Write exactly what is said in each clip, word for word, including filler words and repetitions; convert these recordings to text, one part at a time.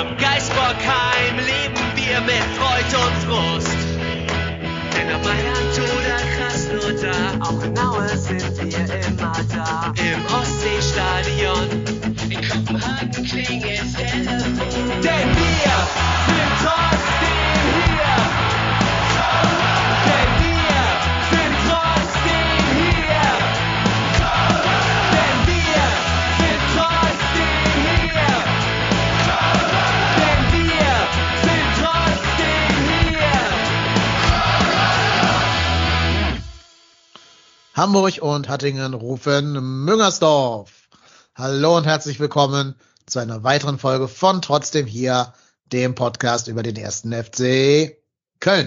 Am Geisbockheim leben wir mit Freud und Frust. Denn ob Mailand oder Krasnodar, auch in Aue sind wir immer da. Im Ostseestadion, in Kopenhagen klingelt Telefon. Denn wir sind trotzdem hier. Denn wir sind trotzdem hier. Denn wir sind trotzdem hier. Denn wir sind trotzdem hier. Hamburg und Hattingen rufen Müngersdorf. Hallo und herzlich willkommen zu einer weiteren Folge von Trotzdem hier, dem Podcast über den ersten F C Köln.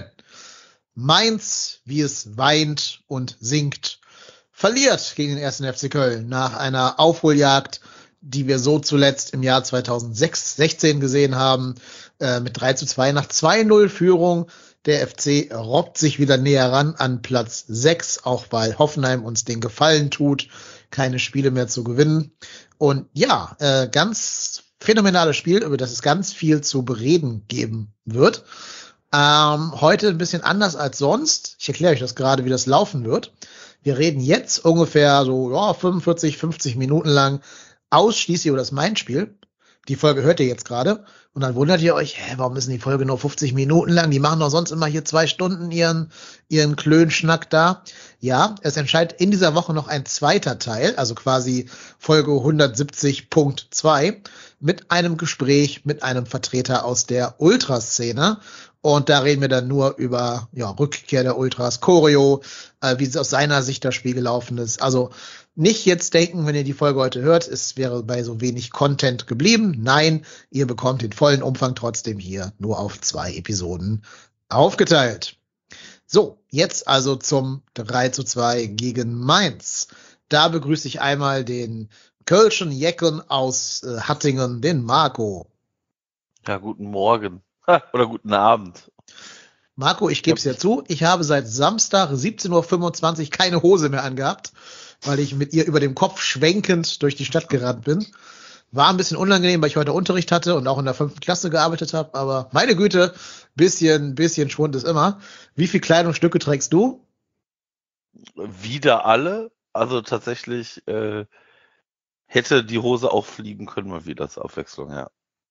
Mainz, wie es weint und singt, verliert gegen den ersten F C Köln nach einer Aufholjagd, die wir so zuletzt im Jahr zweitausendsechzehn gesehen haben, äh, mit drei zu zwei nach zwei null Führung. Der F C robbt sich wieder näher ran an Platz sechs, auch weil Hoffenheim uns den Gefallen tut, keine Spiele mehr zu gewinnen. Und ja, äh, ganz phänomenales Spiel, über das es ganz viel zu bereden geben wird. Ähm, heute ein bisschen anders als sonst. Ich erkläre euch das gerade, wie das laufen wird. Wir reden jetzt ungefähr so ja, fünfundvierzig, fünfzig Minuten lang ausschließlich über das Mainz-Spiel. Die Folge hört ihr jetzt gerade. Und dann wundert ihr euch, hä, warum ist denn die Folge nur fünfzig Minuten lang? Die machen doch sonst immer hier zwei Stunden ihren, ihren Klönschnack da. Ja, es entscheidet in dieser Woche noch ein zweiter Teil, also quasi Folge hundertsiebzig Punkt zwei, mit einem Gespräch mit einem Vertreter aus der Ultraszene. Und da reden wir dann nur über ja, Rückkehr der Ultras, Choreo, äh, wie es aus seiner Sicht das Spiel gelaufen ist. Also nicht jetzt denken, wenn ihr die Folge heute hört, es wäre bei so wenig Content geblieben. Nein, ihr bekommt den vollen Umfang trotzdem hier nur auf zwei Episoden aufgeteilt. So, jetzt also zum drei zu zwei gegen Mainz. Da begrüße ich einmal den Kölschen Jecken aus äh, Hattingen, den Marco. Ja, guten Morgen. Ha, oder guten Abend. Marco, ich gebe es ja zu, ich habe seit Samstag siebzehn Uhr fünfundzwanzig keine Hose mehr angehabt, weil ich mit ihr über dem Kopf schwenkend durch die Stadt gerannt bin. War ein bisschen unangenehm, weil ich heute Unterricht hatte und auch in der fünften Klasse gearbeitet habe, aber meine Güte, bisschen, bisschen Schwund ist immer. Wie viel Kleidungsstücke trägst du? Wieder alle. Also tatsächlich äh, hätte die Hose auch fliegen können, mal wieder zur Abwechslung, ja.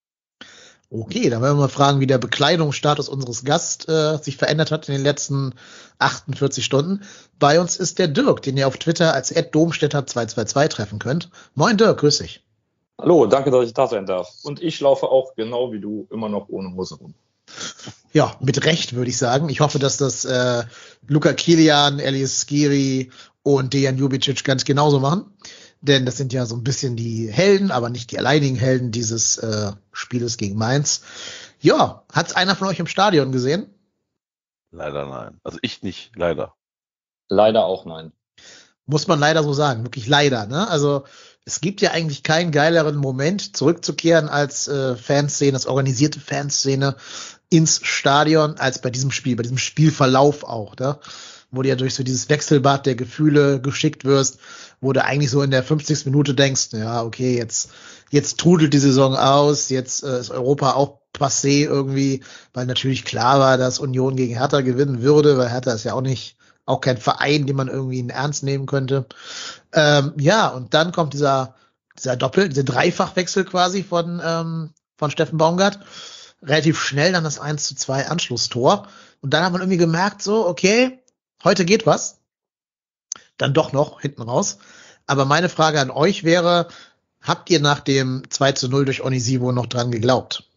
Okay, dann werden wir mal fragen, wie der Bekleidungsstatus unseres Gasts äh, sich verändert hat in den letzten achtundvierzig Stunden. Bei uns ist der Dirk, den ihr auf Twitter als at domstädter zwei zwei zwei treffen könnt. Moin Dirk, grüß dich. Hallo, danke, dass ich da sein darf. Und ich laufe auch genau wie du immer noch ohne Hose rum. Ja, mit Recht würde ich sagen. Ich hoffe, dass das äh, Luka Kilian, Elias Skiri und Dejan Ljubicic ganz genauso machen. Denn das sind ja so ein bisschen die Helden, aber nicht die alleinigen Helden dieses äh, Spieles gegen Mainz. Ja, hat's einer von euch im Stadion gesehen? Leider nein. Also ich nicht, leider. Leider auch nein. Muss man leider so sagen, wirklich leider. Ne? Also es gibt ja eigentlich keinen geileren Moment, zurückzukehren als äh, Fanszene, als organisierte Fanszene ins Stadion, als bei diesem Spiel, bei diesem Spielverlauf auch, ne? Wo du ja durch so dieses Wechselbad der Gefühle geschickt wirst, wo du eigentlich so in der fünfzigsten Minute denkst, ja, okay, jetzt jetzt trudelt die Saison aus, jetzt äh, ist Europa auch passé irgendwie, weil natürlich klar war, dass Union gegen Hertha gewinnen würde, weil Hertha ist ja auch nicht, auch kein Verein, den man irgendwie in Ernst nehmen könnte. Ähm, ja, und dann kommt dieser dieser Doppel, dieser Dreifachwechsel quasi von ähm, von Steffen Baumgart. Relativ schnell dann das eins zu zwei Anschlusstor. Und dann hat man irgendwie gemerkt, so, okay, heute geht was. Dann doch noch hinten raus. Aber meine Frage an euch wäre, habt ihr nach dem zwei zu null durch Onisivo noch dran geglaubt?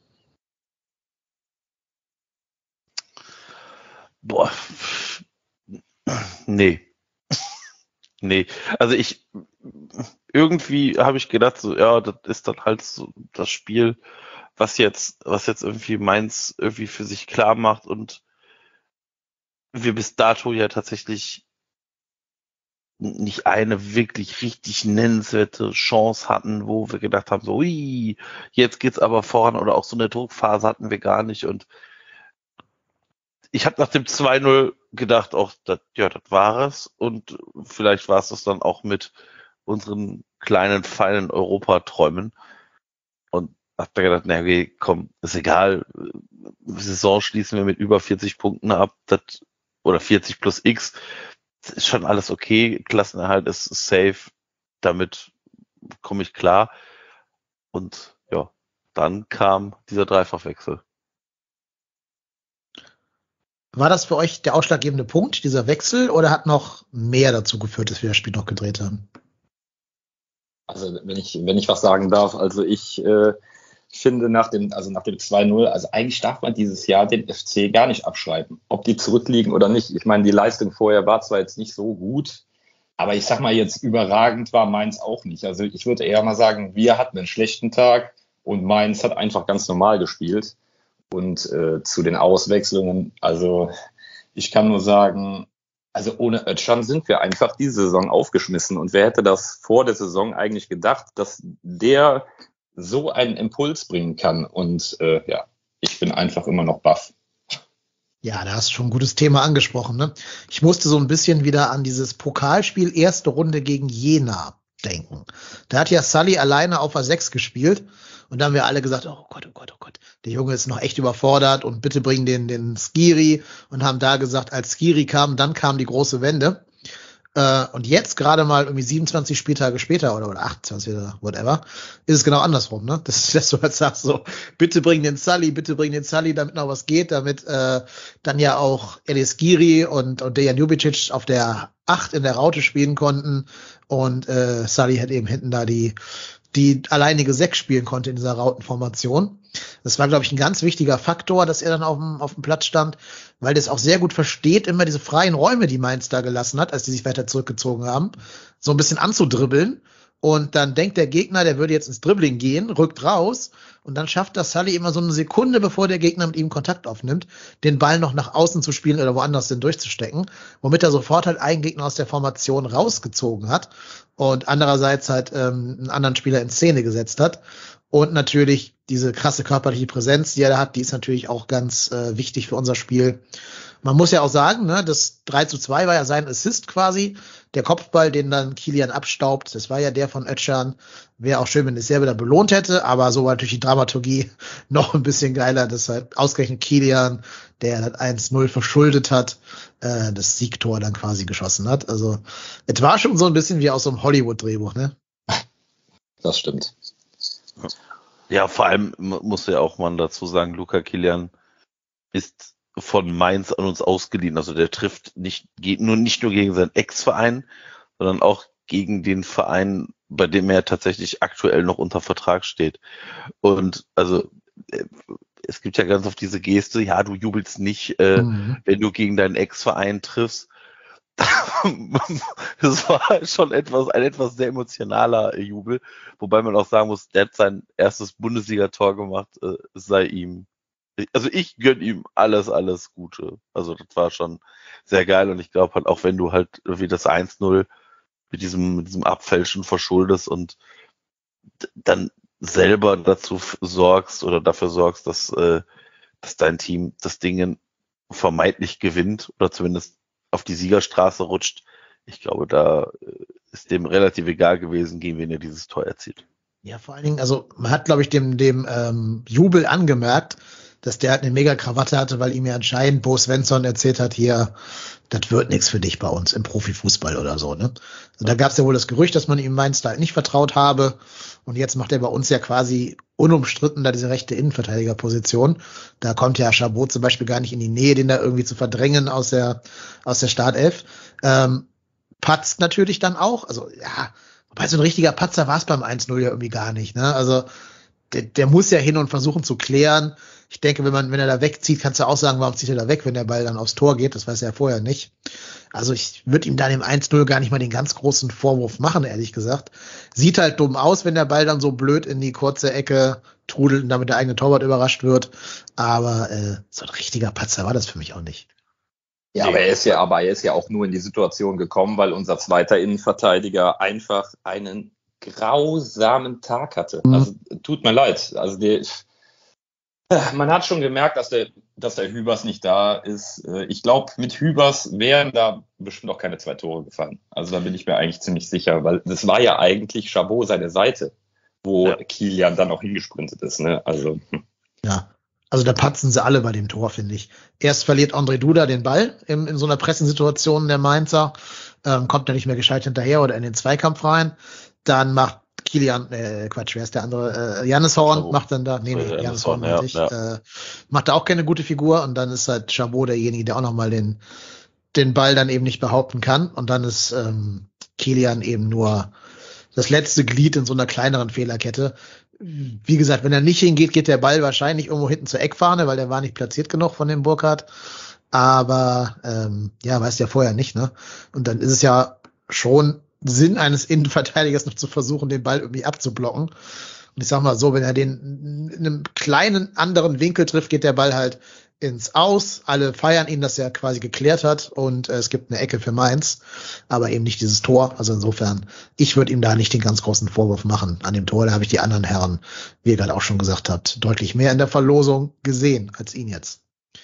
Boah. Nee. Nee. Also ich, irgendwie habe ich gedacht, so, ja, das ist dann halt so das Spiel, was jetzt, was jetzt irgendwie Mainz irgendwie für sich klar macht und wir bis dato ja tatsächlich nicht eine wirklich richtig nennenswerte Chance hatten, wo wir gedacht haben, so, ui, jetzt geht's aber voran, oder auch so eine Druckphase hatten wir gar nicht. Und ich habe nach dem zwei null gedacht, auch, dat, ja, das war es. Und vielleicht war es das dann auch mit unseren kleinen, feinen Europaträumen. Und hab da gedacht, na okay, komm, ist egal. Saison schließen wir mit über vierzig Punkten ab, das, oder vierzig plus X. Das ist schon alles okay. Klassenerhalt ist safe. Damit komme ich klar. Und ja, dann kam dieser Dreifachwechsel. War das für euch der ausschlaggebende Punkt, dieser Wechsel, oder hat noch mehr dazu geführt, dass wir das Spiel noch gedreht haben? Also wenn ich, wenn ich was sagen darf, also ich äh, finde nach dem, also nach dem zwei null, also eigentlich darf man dieses Jahr den F C gar nicht abschreiben, ob die zurückliegen oder nicht. Ich meine, die Leistung vorher war zwar jetzt nicht so gut, aber ich sag mal jetzt, überragend war Mainz auch nicht. Also ich würde eher mal sagen, wir hatten einen schlechten Tag und Mainz hat einfach ganz normal gespielt. Und äh, zu den Auswechslungen, also ich kann nur sagen, also ohne Özcan sind wir einfach diese Saison aufgeschmissen. Und wer hätte das vor der Saison eigentlich gedacht, dass der so einen Impuls bringen kann? Und äh, ja, ich bin einfach immer noch baff. Ja, da hast du schon ein gutes Thema angesprochen, ne? Ich musste so ein bisschen wieder an dieses Pokalspiel erste Runde gegen Jena denken. Da hat ja Sully alleine auf A sechs gespielt und da haben wir alle gesagt, oh Gott, oh Gott, oh Gott, der Junge ist noch echt überfordert und bitte bring den, den Skiri, und haben da gesagt, als Skiri kam, dann kam die große Wende. Äh, und jetzt gerade mal irgendwie siebenundzwanzig Spieltage später oder, oder achtundzwanzig oder whatever, ist es genau andersrum, ne? Das, dass du halt sagst so, bitte bring den Sully, bitte bring den Sully, damit noch was geht, damit äh, dann ja auch Elis Skiri und, und Dejan Ljubicic auf der acht in der Raute spielen konnten und äh, Sully hat eben hinten da die die alleinige sechs spielen konnte in dieser Rautenformation. Das war, glaube ich, ein ganz wichtiger Faktor, dass er dann auf dem, auf dem Platz stand, weil der es auch sehr gut versteht, immer diese freien Räume, die Mainz da gelassen hat, als die sich weiter zurückgezogen haben, so ein bisschen anzudribbeln. Und dann denkt der Gegner, der würde jetzt ins Dribbling gehen, rückt raus und dann schafft das Sully immer so eine Sekunde, bevor der Gegner mit ihm Kontakt aufnimmt, den Ball noch nach außen zu spielen oder woanders hin durchzustecken, womit er sofort halt einen Gegner aus der Formation rausgezogen hat und andererseits halt ähm, einen anderen Spieler in Szene gesetzt hat. Und natürlich diese krasse körperliche Präsenz, die er da hat, die ist natürlich auch ganz äh, wichtig für unser Spiel. Man muss ja auch sagen, ne, das drei zu zwei war ja sein Assist quasi. Der Kopfball, den dann Kilian abstaubt, das war ja der von Özcan. Wäre auch schön, wenn es selber da belohnt hätte, aber so war natürlich die Dramaturgie noch ein bisschen geiler, dass halt ausgerechnet Kilian, der das eins null verschuldet hat, äh, das Siegtor dann quasi geschossen hat. Also es war schon so ein bisschen wie aus so einem Hollywood-Drehbuch, ne? Das stimmt. Ja, vor allem muss ja auch man dazu sagen, Luca Kilian ist von Mainz an uns ausgeliehen. Also der trifft nicht, geht nur nicht nur gegen seinen Ex-Verein, sondern auch gegen den Verein, bei dem er tatsächlich aktuell noch unter Vertrag steht. Und also es gibt ja ganz oft diese Geste, ja, du jubelst nicht, äh, mhm. wenn du gegen deinen Ex-Verein triffst. Das war schon etwas, ein etwas sehr emotionaler Jubel, wobei man auch sagen muss, der hat sein erstes Bundesliga-Tor gemacht, äh, sei ihm, also ich gönne ihm alles, alles Gute. Also das war schon sehr geil und ich glaube halt auch, wenn du halt wie das eins null mit diesem, mit diesem Abfälschen verschuldest und d- dann selber dazu f- sorgst oder dafür sorgst, dass, äh, dass dein Team das Ding vermeintlich gewinnt oder zumindest auf die Siegerstraße rutscht. Ich glaube, da ist dem relativ egal gewesen, gegen wen er dieses Tor erzielt. Ja, vor allen Dingen, also man hat, glaube ich, dem, dem ähm, Jubel angemerkt, dass der halt eine mega Krawatte hatte, weil ihm ja anscheinend Bo Svensson erzählt hat, hier, das wird nichts für dich bei uns im Profifußball oder so, ne? Also da gab es ja wohl das Gerücht, dass man ihm Mainz da halt nicht vertraut habe und jetzt macht er bei uns ja quasi unumstritten da diese rechte Innenverteidigerposition. Da kommt ja Chabot zum Beispiel gar nicht in die Nähe, den da irgendwie zu verdrängen aus der aus der Startelf. Ähm, patzt natürlich dann auch, also ja, wobei so ein richtiger Patzer war es beim eins null ja irgendwie gar nicht, ne? Also der, der muss ja hin und versuchen zu klären. Ich denke, wenn man, wenn er da wegzieht, kannst du auch sagen, warum zieht er da weg, wenn der Ball dann aufs Tor geht. Das weiß er ja vorher nicht. Also ich würde ihm da dem eins null gar nicht mal den ganz großen Vorwurf machen, ehrlich gesagt. Sieht halt dumm aus, wenn der Ball dann so blöd in die kurze Ecke trudelt und damit der eigene Torwart überrascht wird. Aber äh, so ein richtiger Patzer war das für mich auch nicht. Ja, aber er ist ja, aber er ist ja auch nur in die Situation gekommen, weil unser zweiter Innenverteidiger einfach einen grausamen Tag hatte. Mhm. Also tut mir leid. Also der, man hat schon gemerkt, dass der, dass der Hübers nicht da ist. Ich glaube, mit Hübers wären da bestimmt auch keine zwei Tore gefallen. Also da bin ich mir eigentlich ziemlich sicher, weil das war ja eigentlich Chabot seine Seite. wo Ja. Kilian dann auch hingesprintet ist. Ne? Also hm. Ja, also da patzen sie alle bei dem Tor, finde ich. Erst verliert André Duda den Ball in, in so einer Pressensituation der Mainzer, ähm, kommt er nicht mehr gescheit hinterher oder in den Zweikampf rein. Dann macht Kilian, äh, Quatsch, wer ist der andere? Äh, Jannis Horn Chabot. macht dann da, nee, nee, Äh, Jannis Jannis Horn Horn, meinte ja, ich, ja. Äh, macht da auch keine gute Figur und dann ist halt Chabot derjenige, der auch nochmal den, den Ball dann eben nicht behaupten kann und dann ist ähm, Kilian eben nur das letzte Glied in so einer kleineren Fehlerkette. Wie gesagt, wenn er nicht hingeht, geht der Ball wahrscheinlich irgendwo hinten zur Eckfahne, weil der war nicht platziert genug von dem Burkhardt. Aber ähm, ja, weiß ja vorher nicht, ne? Und dann ist es ja schon Sinn eines Innenverteidigers noch zu versuchen, den Ball irgendwie abzublocken. Und ich sag mal so, wenn er den in einem kleinen anderen Winkel trifft, geht der Ball halt ins Aus. Alle feiern ihn, dass er quasi geklärt hat und äh, es gibt eine Ecke für Mainz, aber eben nicht dieses Tor. Also insofern, ich würde ihm da nicht den ganz großen Vorwurf machen an dem Tor. Da habe ich die anderen Herren, wie ihr gerade auch schon gesagt habt, deutlich mehr in der Verlosung gesehen als ihn jetzt.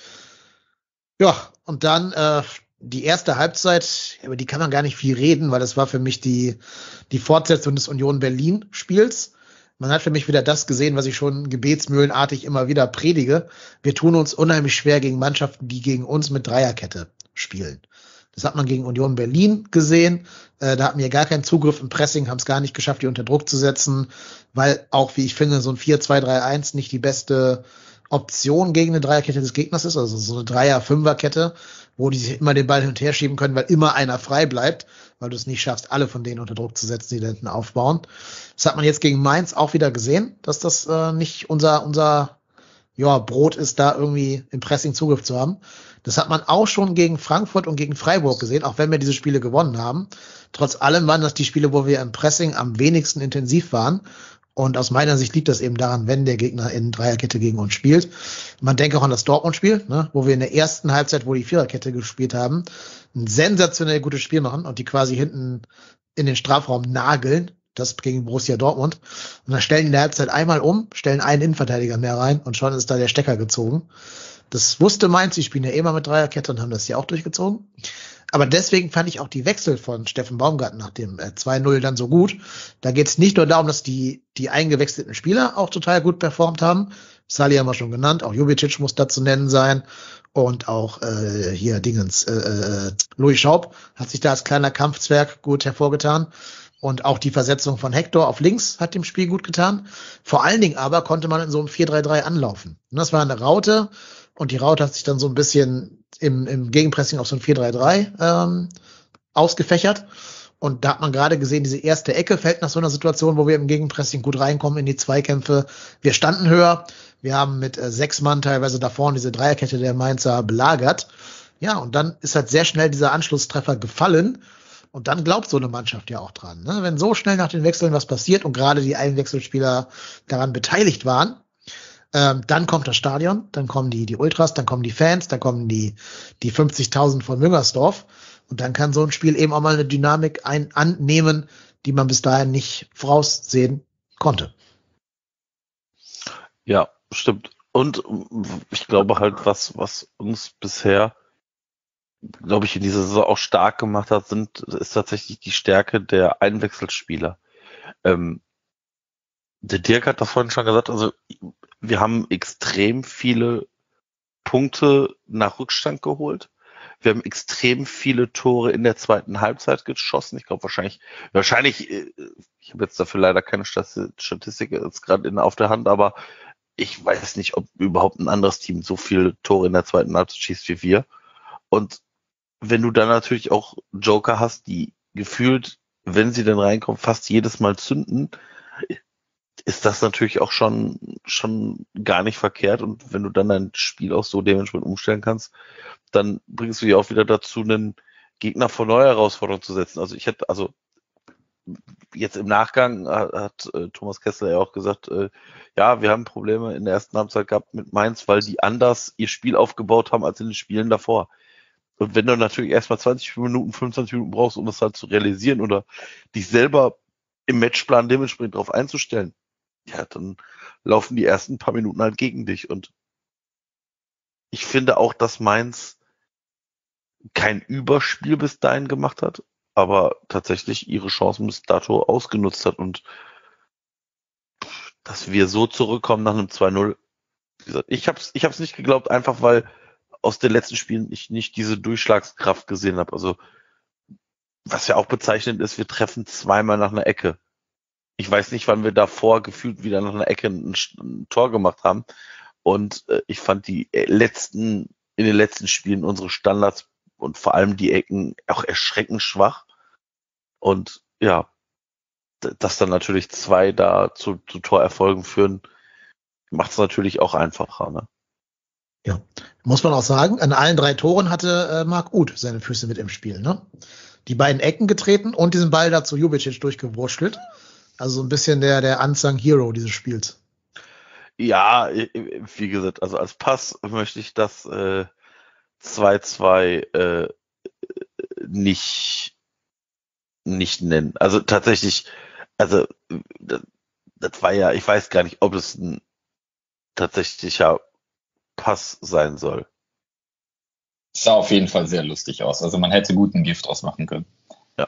Ja, und dann äh, die erste Halbzeit, über die kann man gar nicht viel reden, weil das war für mich die, die Fortsetzung des Union Berlin-Spiels. Man hat für mich wieder das gesehen, was ich schon gebetsmühlenartig immer wieder predige. Wir tun uns unheimlich schwer gegen Mannschaften, die gegen uns mit Dreierkette spielen. Das hat man gegen Union Berlin gesehen. Äh, da hatten wir gar keinen Zugriff im Pressing, haben es gar nicht geschafft, die unter Druck zu setzen, weil auch, wie ich finde, so ein vier zwei drei eins nicht die beste Option gegen eine Dreierkette des Gegners ist, also so eine Dreier-Fünfer-Kette, wo die sich immer den Ball hin und her schieben können, weil immer einer frei bleibt, weil du es nicht schaffst, alle von denen unter Druck zu setzen, die da hinten aufbauen. Das hat man jetzt gegen Mainz auch wieder gesehen, dass das äh, nicht unser unser ja, Brot ist, da irgendwie im Pressing Zugriff zu haben. Das hat man auch schon gegen Frankfurt und gegen Freiburg gesehen, auch wenn wir diese Spiele gewonnen haben. Trotz allem waren das die Spiele, wo wir im Pressing am wenigsten intensiv waren. Und aus meiner Sicht liegt das eben daran, wenn der Gegner in Dreierkette gegen uns spielt. Man denke auch an das Dortmund-Spiel, ne, wo wir in der ersten Halbzeit, wo die Viererkette gespielt haben, ein sensationell gutes Spiel machen und die quasi hinten in den Strafraum nageln. Das gegen Borussia Dortmund. Und dann stellen die in der Halbzeit einmal um, stellen einen Innenverteidiger mehr rein und schon ist da der Stecker gezogen. Das wusste Mainz, die spielen ja eh mal mit Dreierkette und haben das ja auch durchgezogen. Aber deswegen fand ich auch die Wechsel von Steffen Baumgart nach dem äh, zwei null dann so gut. Da geht es nicht nur darum, dass die die eingewechselten Spieler auch total gut performt haben. Salih haben wir schon genannt, auch Jubicic muss da zu nennen sein. Und auch äh, hier Dingens, äh, äh, Louis Schaub hat sich da als kleiner Kampfzwerg gut hervorgetan. Und auch die Versetzung von Hector auf links hat dem Spiel gut getan. Vor allen Dingen aber konnte man in so einem vier drei drei anlaufen. Und das war eine Raute. Und die Raute hat sich dann so ein bisschen im, im Gegenpressing auf so ein vier drei drei ähm, ausgefächert. Und da hat man gerade gesehen, diese erste Ecke fällt nach so einer Situation, wo wir im Gegenpressing gut reinkommen in die Zweikämpfe. Wir standen höher. Wir haben mit äh, sechs Mann teilweise da vorne diese Dreierkette der Mainzer belagert. Ja, und dann ist halt sehr schnell dieser Anschlusstreffer gefallen. Und dann glaubt so eine Mannschaft ja auch dran. Ne? Wenn so schnell nach den Wechseln was passiert und gerade die Einwechselspieler daran beteiligt waren, ähm, dann kommt das Stadion, dann kommen die die Ultras, dann kommen die Fans, dann kommen die die fünfzigtausend von Müngersdorf. Und dann kann so ein Spiel eben auch mal eine Dynamik ein annehmen, die man bis dahin nicht voraussehen konnte. Ja, stimmt. Und ich glaube halt, was, was uns bisher, glaube ich, in dieser Saison auch stark gemacht hat, sind, ist tatsächlich die Stärke der Einwechselspieler. Ähm, der Dirk hat das vorhin schon gesagt, also wir haben extrem viele Punkte nach Rückstand geholt. Wir haben extrem viele Tore in der zweiten Halbzeit geschossen. Ich glaube wahrscheinlich, wahrscheinlich, ich habe jetzt dafür leider keine Statistik jetzt gerade in auf der Hand, aber ich weiß nicht, ob überhaupt ein anderes Team so viele Tore in der zweiten Halbzeit schießt wie wir. Und wenn du dann natürlich auch Joker hast, die gefühlt, wenn sie dann reinkommen, fast jedes Mal zünden, ist das natürlich auch schon schon gar nicht verkehrt. Und wenn du dann dein Spiel auch so dementsprechend umstellen kannst, dann bringst du dich auch wieder dazu, einen Gegner vor neue Herausforderungen zu setzen. Also ich hätte, also jetzt im Nachgang hat, hat äh, Thomas Kessler ja auch gesagt, äh, ja, wir haben Probleme in der ersten Halbzeit gehabt mit Mainz, weil die anders ihr Spiel aufgebaut haben als in den Spielen davor. Und wenn du natürlich erstmal zwanzig Minuten, fünfundzwanzig Minuten brauchst, um das halt zu realisieren oder dich selber im Matchplan dementsprechend darauf einzustellen, ja, dann laufen die ersten paar Minuten halt gegen dich. Und ich finde auch, dass Mainz kein Überspiel bis dahin gemacht hat, aber tatsächlich ihre Chancen bis dato ausgenutzt hat. Und dass wir so zurückkommen nach einem zwei null. Wie gesagt, ich hab's, ich hab's nicht geglaubt, einfach weil aus den letzten Spielen ich nicht diese Durchschlagskraft gesehen habe. Also, was ja auch bezeichnend ist, wir treffen zweimal nach einer Ecke. Ich weiß nicht, wann wir davor gefühlt wieder nach einer Ecke ein, ein Tor gemacht haben. Und äh, ich fand die letzten, in den letzten Spielen unsere Standards und vor allem die Ecken auch erschreckend schwach. Und ja, d- dass dann natürlich zwei da zu, zu Torerfolgen führen, macht es natürlich auch einfacher. Ne? Ja, muss man auch sagen, an allen drei Toren hatte äh, Marc Uth seine Füße mit im Spiel. Ne? Die beiden Ecken getreten und diesen Ball da zu Jubicic durchgewurschtelt. Also so ein bisschen der, der Unsung Hero dieses Spiels. Ja, wie gesagt, also als Pass möchte ich das äh, zwei zwei äh, nicht, nicht nennen. Also tatsächlich, also das, das war ja, ich weiß gar nicht, ob es ein tatsächlicher Pass sein soll. Sah auf jeden Fall sehr lustig aus. Also man hätte gut ein Gift draus machen können. Ja.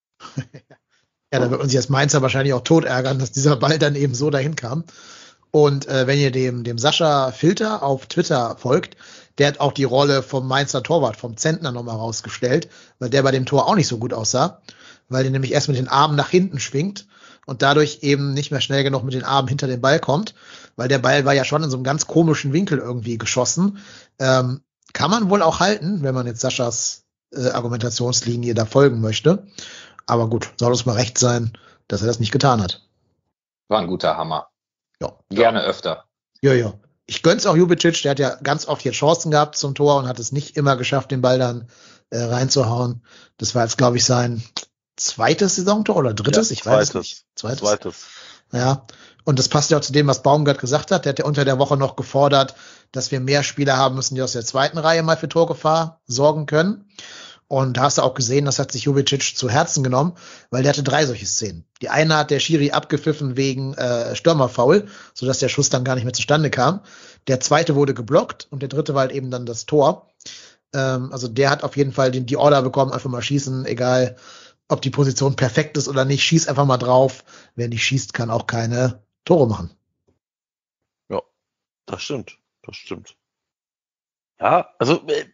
Ja, da wird uns jetzt Mainzer wahrscheinlich auch tot ärgern, dass dieser Ball dann eben so dahin kam. Und äh, wenn ihr dem, dem Sascha Filter auf Twitter folgt, der hat auch die Rolle vom Mainzer Torwart, vom Zentner nochmal rausgestellt, weil der bei dem Tor auch nicht so gut aussah, weil der nämlich erst mit den Armen nach hinten schwingt und dadurch eben nicht mehr schnell genug mit den Armen hinter den Ball kommt, weil der Ball war ja schon in so einem ganz komischen Winkel irgendwie geschossen. Ähm, kann man wohl auch halten, wenn man jetzt Saschas äh, Argumentationslinie da folgen möchte. Aber gut, soll uns mal recht sein, dass er das nicht getan hat. War ein guter Hammer. Ja. Gerne öfter. Ja, ja. Ich gönn's auch Jubicic, der hat ja ganz oft hier Chancen gehabt zum Tor und hat es nicht immer geschafft, den Ball dann äh, reinzuhauen. Das war jetzt, glaube ich, sein zweites Saisontor oder drittes, Ja, ich weiß es zweites. nicht. Zweites. Zweites. Ja, und das passt ja auch zu dem, was Baumgart gesagt hat. Der hat ja unter der Woche noch gefordert, dass wir mehr Spieler haben müssen, die aus der zweiten Reihe mal für Torgefahr sorgen können. Und da hast du auch gesehen, das hat sich Jubicic zu Herzen genommen, weil der hatte drei solche Szenen. Die eine hat der Schiri abgepfiffen wegen äh, Stürmerfoul, sodass der Schuss dann gar nicht mehr zustande kam. Der zweite wurde geblockt und der dritte war halt eben dann das Tor. Ähm, also der hat auf jeden Fall den, die Order bekommen, einfach mal schießen, egal ob die Position perfekt ist oder nicht, schieß einfach mal drauf. Wer nicht schießt, kann auch keine Tore machen. Ja, das stimmt. Das stimmt. Ja, also äh,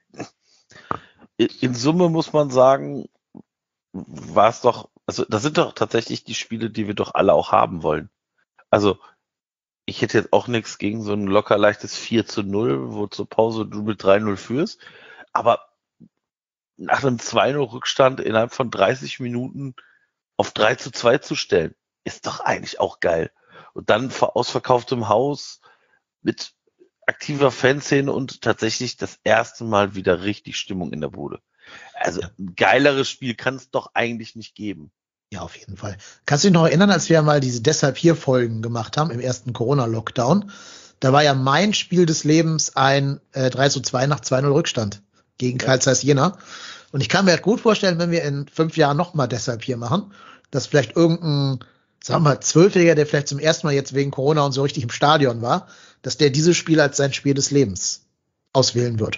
in Summe muss man sagen, war es doch, also das sind doch tatsächlich die Spiele, die wir doch alle auch haben wollen. Also ich hätte jetzt auch nichts gegen so ein locker leichtes vier zu null, wo zur Pause du mit drei null führst, aber nach einem zwei null Rückstand innerhalb von dreißig Minuten auf drei zu zwei zu stellen, ist doch eigentlich auch geil. Und dann vor ausverkauftem Haus mit aktiver Fanszene und tatsächlich das erste Mal wieder richtig Stimmung in der Bude. Also ein geileres Spiel kann es doch eigentlich nicht geben. Ja, auf jeden Fall. Kannst du dich noch erinnern, als wir mal diese Deshalb hier Folgen gemacht haben im ersten Corona-Lockdown? Da war ja mein Spiel des Lebens ein äh, drei zu zwei nach zwei null Rückstand gegen Ja. Carl Zeiss Jena. Und ich kann mir halt gut vorstellen, wenn wir in fünf Jahren nochmal Deshalb hier machen, dass vielleicht irgendein, sagen wir mal, Zwölfjähriger, der vielleicht zum ersten Mal jetzt wegen Corona und so richtig im Stadion war, dass der dieses Spiel als sein Spiel des Lebens auswählen wird.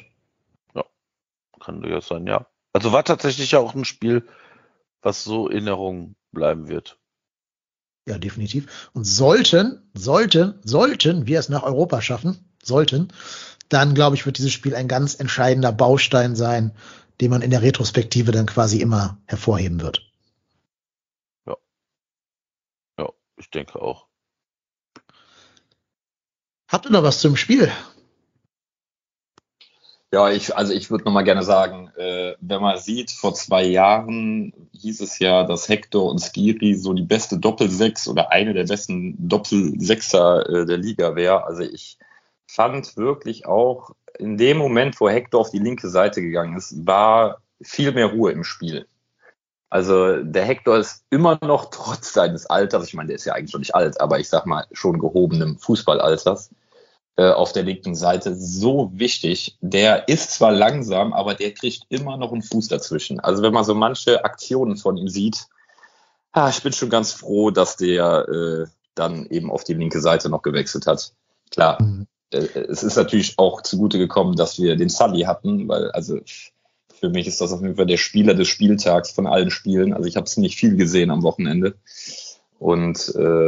Kann durchaus sein, ja. Also war tatsächlich ja auch ein Spiel, was so in Erinnerung bleiben wird. Ja, definitiv. Und sollten, sollten, sollten wir es nach Europa schaffen, sollten, dann glaube ich, wird dieses Spiel ein ganz entscheidender Baustein sein, den man in der Retrospektive dann quasi immer hervorheben wird. Ja, ich denke auch. Habt ihr noch was zum Spiel? Ja, ich, also ich würde nochmal gerne sagen, äh, wenn man sieht, vor zwei Jahren hieß es ja, dass Hector und Skiri so die beste Doppelsechs oder eine der besten Doppelsechser äh, der Liga wäre. Also ich fand wirklich auch in dem Moment, wo Hector auf die linke Seite gegangen ist, war viel mehr Ruhe im Spiel. Also der Hector ist immer noch trotz seines Alters, ich meine, der ist ja eigentlich schon nicht alt, aber ich sag mal schon gehobenem Fußballalters, auf der linken Seite so wichtig. Der ist zwar langsam, aber der kriegt immer noch einen Fuß dazwischen. Also wenn man so manche Aktionen von ihm sieht, ah, ich bin schon ganz froh, dass der äh, dann eben auf die linke Seite noch gewechselt hat. Klar, Mhm. äh, es ist natürlich auch zugute gekommen, dass wir den Sully hatten, weil also für mich ist das auf jeden Fall der Spieler des Spieltags von allen Spielen. Also ich habe es nicht viel gesehen am Wochenende. Und äh,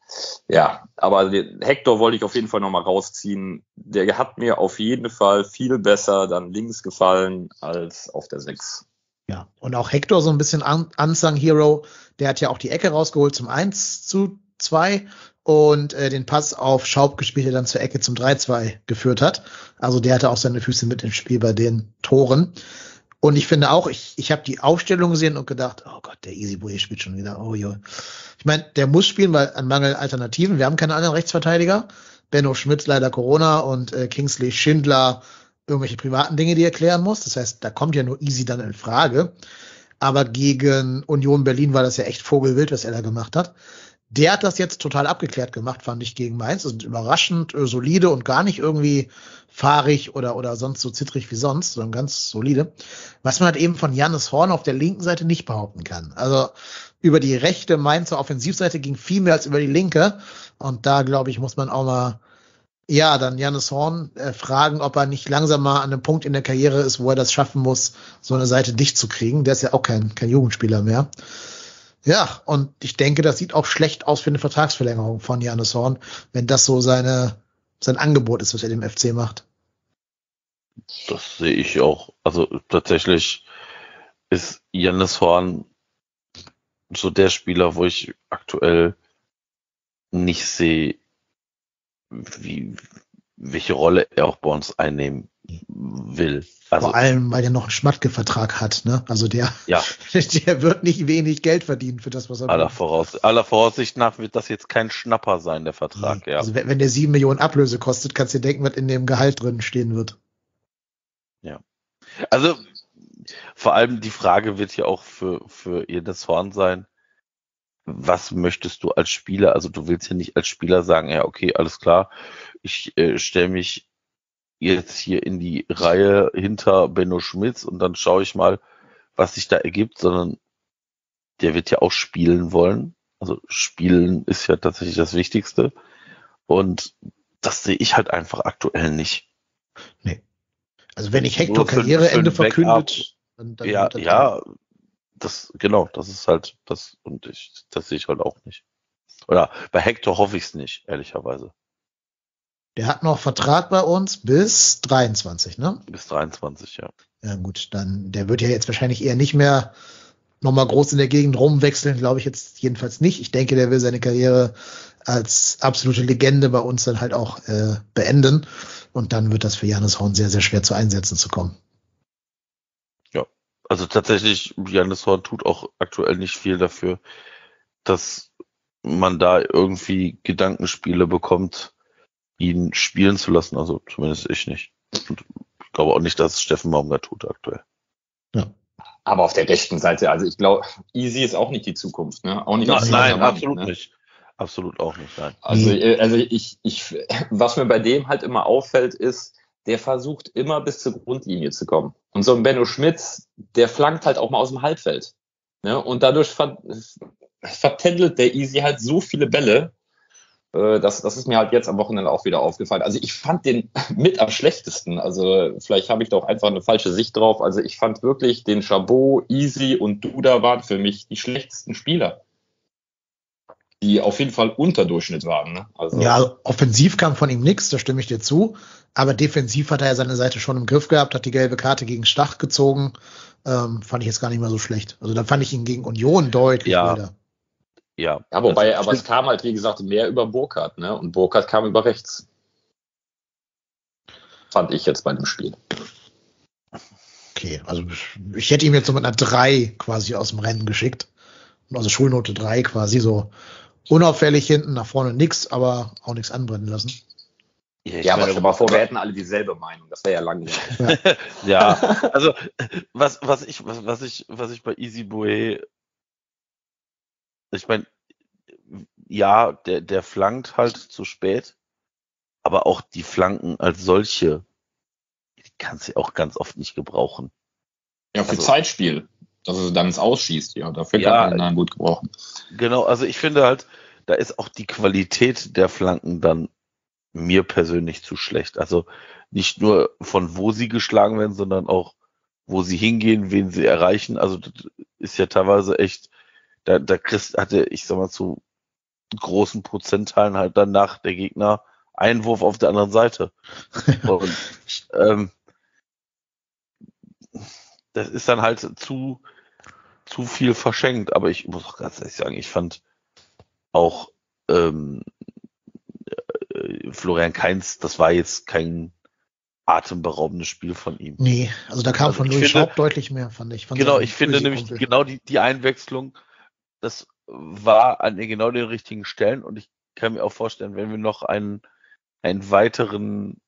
Ja, aber den Hector wollte ich auf jeden Fall nochmal rausziehen. Der hat mir auf jeden Fall viel besser dann links gefallen als auf der sechs. Ja, und auch Hector so ein bisschen un- Unsung Hero, der hat ja auch die Ecke rausgeholt zum eins zu zwei und äh, den Pass auf Schaub gespielt, der dann zur Ecke zum drei zwei geführt hat. Also der hatte auch seine Füße mit im Spiel bei den Toren. Und ich finde auch, ich, ich habe die Aufstellung gesehen und gedacht, oh Gott, der Easy Boy spielt schon wieder. Oh jo. Ich meine, der muss spielen, weil an Mangel Alternativen. Wir haben keine anderen Rechtsverteidiger. Benno Schmitz leider Corona und äh, Kingsley Schindler irgendwelche privaten Dinge, die er klären muss. Das heißt, da kommt ja nur Easy dann in Frage. Aber gegen Union Berlin war das ja echt vogelwild, was er da gemacht hat. Der hat das jetzt total abgeklärt gemacht, fand ich, gegen Mainz. Das ist überraschend äh, solide und gar nicht irgendwie fahrig oder oder sonst so zittrig wie sonst, sondern ganz solide. Was man halt eben von Jannis Horn auf der linken Seite nicht behaupten kann. Also über die rechte Mainzer Offensivseite ging viel mehr als über die linke. Und da, glaube ich, muss man auch mal, ja, dann Jannis Horn äh, fragen, ob er nicht langsam mal an einem Punkt in der Karriere ist, wo er das schaffen muss, so eine Seite dicht zu kriegen. Der ist ja auch kein, kein Jugendspieler mehr. Ja, und ich denke, das sieht auch schlecht aus für eine Vertragsverlängerung von Jannis Horn, wenn das so seine, sein Angebot ist, was er dem F C macht. Das sehe ich auch. Also tatsächlich ist Jannis Horn so der Spieler, wo ich aktuell nicht sehe, wie, welche Rolle er auch bei uns einnehmen will. Also, vor allem, weil er noch einen Schmatke-Vertrag hat, ne? Also der, ja, der wird nicht wenig Geld verdienen für das, was er aller, macht. Voraus, aller Voraussicht nach wird das jetzt kein Schnapper sein, der Vertrag, Nee. ja. Also wenn, wenn der sieben Millionen Ablöse kostet, kannst du dir denken, was in dem Gehalt drin stehen wird. Ja. Also vor allem die Frage wird ja auch für, für Jannis Horn sein, was möchtest du als Spieler? Also du willst ja nicht als Spieler sagen, ja, okay, alles klar, ich äh, stelle mich jetzt hier in die Reihe hinter Benno Schmitz und dann schaue ich mal, was sich da ergibt, sondern der wird ja auch spielen wollen. Also spielen ist ja tatsächlich das Wichtigste. Und das sehe ich halt einfach aktuell nicht. Nee. Also wenn ich Hector Nur für- Karriereende für ein verkündet, dann, dann Ja, wird das ja, das, genau, das ist halt das, und ich, das sehe ich halt auch nicht. Oder bei Hector hoffe ich es nicht, ehrlicherweise. Der hat noch Vertrag bei uns bis dreiundzwanzig, ne? Bis dreiundzwanzig, ja. Ja gut, dann, der wird ja jetzt wahrscheinlich eher nicht mehr nochmal groß in der Gegend rumwechseln, glaube ich jetzt jedenfalls nicht. Ich denke, der will seine Karriere als absolute Legende bei uns dann halt auch äh, beenden. Und dann wird das für Jannis Horn sehr, sehr schwer zu Einsätzen zu kommen. Ja, also tatsächlich, Jannis Horn tut auch aktuell nicht viel dafür, dass man da irgendwie Gedankenspiele bekommt, ihn spielen zu lassen. Also zumindest ich nicht. Und ich glaube auch nicht, dass es Steffen Baumgart tut aktuell. Ja. Aber auf der rechten Seite, also ich glaube, Easy ist auch nicht die Zukunft, ne? Auch nicht als Nein, zweiter Mann, absolut ne? nicht. Absolut auch nicht, nein. Also, Nee. äh, also ich, ich, was mir bei dem halt immer auffällt, ist, der versucht immer bis zur Grundlinie zu kommen. Und so ein Benno Schmitz, der flankt halt auch mal aus dem Halbfeld. Ne? Und dadurch ver, vertändelt der Easy halt so viele Bälle. Äh, das, das ist mir halt jetzt am Wochenende auch wieder aufgefallen. Also ich fand den mit am schlechtesten. Also vielleicht habe ich doch einfach eine falsche Sicht drauf. Also ich fand wirklich, den Chabot, Easy und Duda waren für mich die schlechtesten Spieler, die auf jeden Fall unter Durchschnitt waren. Ne? Also, Ja, offensiv kam von ihm nichts, da stimme ich dir zu. Aber defensiv hat er ja seine Seite schon im Griff gehabt, hat die gelbe Karte gegen Stach gezogen. Ähm, fand ich jetzt gar nicht mal so schlecht. Also da fand ich ihn gegen Union deutlich Ja. wilder. Ja, ja, wobei, also, aber es kam halt, wie gesagt, mehr über Burkhardt, ne? Und Burkhardt kam über rechts. Fand ich jetzt bei dem Spiel. Okay, also ich hätte ihm jetzt so mit einer drei quasi aus dem Rennen geschickt. Also Schulnote drei quasi, so unauffällig hinten, nach vorne nix, aber auch nichts anbrennen lassen. Ja, ich Ja, aber meine, stell mal vor, wir hätten alle dieselbe Meinung. Das wäre ja langweilig. ja, also was, was ich, was, was ich, was ich bei Easy Boy, ich meine, ja, der, der flankt halt zu spät, aber auch die Flanken als solche, die kannst du auch ganz oft nicht gebrauchen. Ja, für Also- Zeitspiel, dass er dann ins Ausschießt, ja, dafür Ja. kann man ihn dann gut gebrauchen. Genau, also ich finde halt, da ist auch die Qualität der Flanken dann mir persönlich zu schlecht. Also nicht nur von wo sie geschlagen werden, sondern auch wo sie hingehen, wen sie erreichen. Also das ist ja teilweise echt, da, da kriegst, hatte ich sag mal zu großen Prozentteilen halt dann nach der Gegner Einwurf auf der anderen Seite. Und ähm, das ist dann halt zu, zu viel verschenkt. Aber ich muss auch ganz ehrlich sagen, ich fand auch ähm, äh, Florian Kainz, das war jetzt kein atemberaubendes Spiel von ihm. Nee, also da kam Also von ich Louis finde- Schaub deutlich mehr, fand ich. Von Genau, seinem ich finde nämlich Ösi-Kumpel. genau die, die Einwechslung, das war an genau den richtigen Stellen und ich kann mir auch vorstellen, wenn wir noch einen, einen weiteren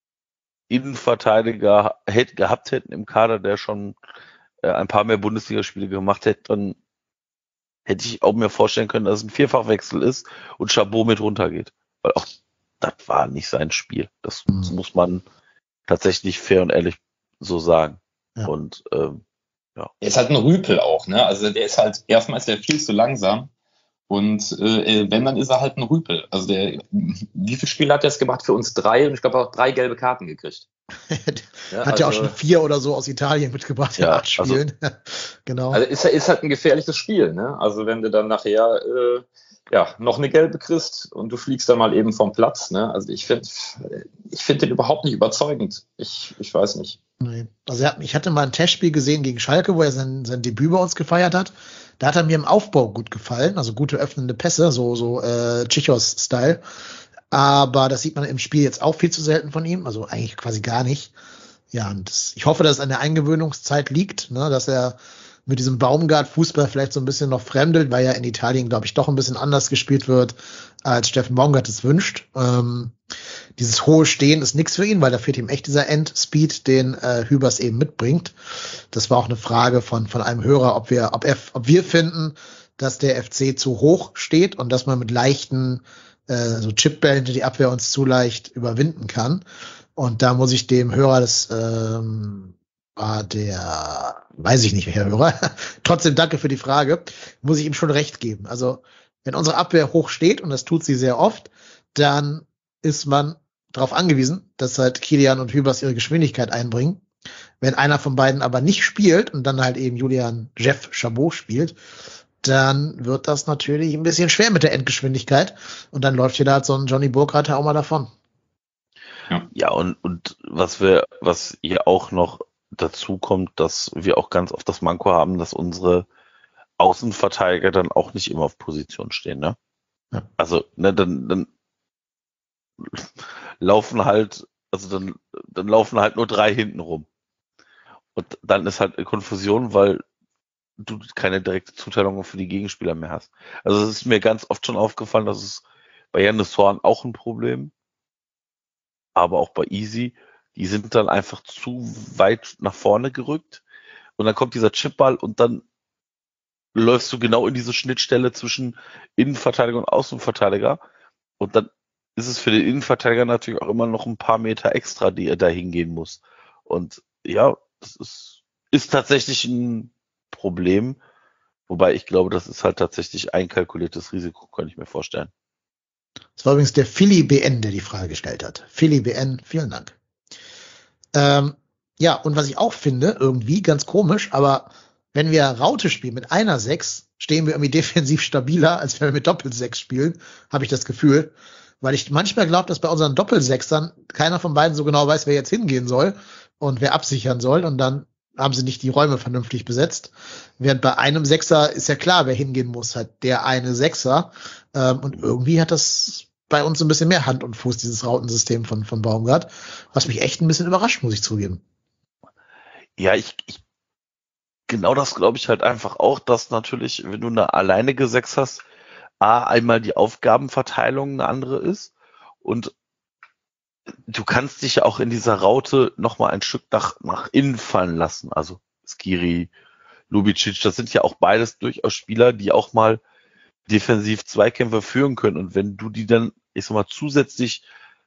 Innenverteidiger hätt, gehabt hätten im Kader, der schon äh, ein paar mehr Bundesligaspiele gemacht hätte, dann hätte ich auch mir vorstellen können, dass es ein Vierfachwechsel ist und Chabot mit runtergeht. Weil auch das war nicht sein Spiel. Das, das Mhm. muss man tatsächlich fair und ehrlich so sagen. Ja. Und ähm, Er ist halt ein Rüpel auch, ne? Also der ist halt, erstmal ist der viel zu langsam. Und äh, wenn, dann ist er halt ein Rüpel. Also der, wie viele Spiele hat er jetzt gemacht für uns? Drei und ich glaube auch drei gelbe Karten gekriegt. Ja, Hat ja auch also- schon vier oder so aus Italien mitgebracht in Ja, acht Spielen. genau. Also ist, ist halt ein gefährliches Spiel, ne? Also wenn du dann nachher äh, ja noch eine gelbe kriegst und du fliegst dann mal eben vom Platz, ne? Also ich finde ich finde den überhaupt nicht überzeugend. Ich, ich weiß nicht. Nee. Also er hat, ich hatte mal ein Testspiel gesehen gegen Schalke, wo er sein, sein Debüt bei uns gefeiert hat. Da hat er mir im Aufbau gut gefallen, also gute öffnende Pässe, so so äh, Chichos-Style. Aber das sieht man im Spiel jetzt auch viel zu selten von ihm, also eigentlich quasi gar nicht. Ja, und das, ich hoffe, dass es an der Eingewöhnungszeit liegt, ne, dass er mit diesem Baumgart-Fußball vielleicht so ein bisschen noch fremdelt, weil ja in Italien, glaube ich, doch ein bisschen anders gespielt wird, als Steffen Baumgart es wünscht. Ähm, dieses hohe Stehen ist nichts für ihn, weil da fehlt ihm echt dieser Endspeed, den äh, Hübers eben mitbringt. Das war auch eine Frage von von einem Hörer, ob wir, ob, er, ob wir finden, dass der F C zu hoch steht und dass man mit leichten äh, so Chipbällen, die die Abwehr uns zu leicht überwinden kann. Und da muss ich dem Hörer, das ähm, war der, weiß ich nicht, welcher Hörer, trotzdem danke für die Frage, muss ich ihm schon recht geben. Also wenn unsere Abwehr hoch steht, und das tut sie sehr oft, dann ist man darauf angewiesen, dass halt Kilian und Hübers ihre Geschwindigkeit einbringen. Wenn einer von beiden aber nicht spielt und dann halt eben Julian Jeff Chabot spielt, dann wird das natürlich ein bisschen schwer mit der Endgeschwindigkeit und dann läuft hier da halt so ein Johnny Burkhardt auch mal davon. ja, und, und was wir, was hier auch noch dazu kommt, dass wir auch ganz oft das Manko haben, dass unsere Außenverteidiger dann auch nicht immer auf Position stehen, ne? Ja. Also, ne, dann, dann laufen halt, also dann, dann laufen halt nur drei hinten rum. Und dann ist halt eine Konfusion, weil du keine direkte Zuteilung für die Gegenspieler mehr hast. Also es ist mir ganz oft schon aufgefallen, dass es bei Jannis Horn auch ein Problem, aber auch bei Easy, die sind dann einfach zu weit nach vorne gerückt und dann kommt dieser Chipball und dann läufst du genau in diese Schnittstelle zwischen Innenverteidiger und Außenverteidiger und dann ist es für den Innenverteidiger natürlich auch immer noch ein paar Meter extra, die er da hingehen muss. Und ja, das ist, ist tatsächlich ein Problem, wobei ich glaube, das ist halt tatsächlich einkalkuliertes Risiko, kann ich mir vorstellen. Das war übrigens der Philly B N, der die Frage gestellt hat. Philly B N, vielen Dank. Ähm, ja, und was ich auch finde, irgendwie ganz komisch, aber wenn wir Raute spielen mit einer Sechs, stehen wir irgendwie defensiv stabiler, als wenn wir mit Doppel-Sechs spielen, habe ich das Gefühl. Weil ich manchmal glaube, dass bei unseren Doppelsechsern keiner von beiden so genau weiß, wer jetzt hingehen soll und wer absichern soll. Und dann haben sie nicht die Räume vernünftig besetzt. Während bei einem Sechser ist ja klar, wer hingehen muss, halt der eine Sechser. Ähm, und irgendwie hat das bei uns so ein bisschen mehr Hand und Fuß, dieses Rautensystem von, von Baumgart, was mich echt ein bisschen überrascht, muss ich zugeben. Ja, ich, ich genau das glaube ich halt einfach auch, dass natürlich, wenn du eine alleinige Sechs hast, A, einmal die Aufgabenverteilung eine andere ist und du kannst dich ja auch in dieser Raute nochmal ein Stück nach, nach innen fallen lassen. Also Skiri, Lubicic, das sind ja auch beides durchaus Spieler, die auch mal defensiv Zweikämpfe führen können. Und wenn du die dann, ich sag mal, zusätzlich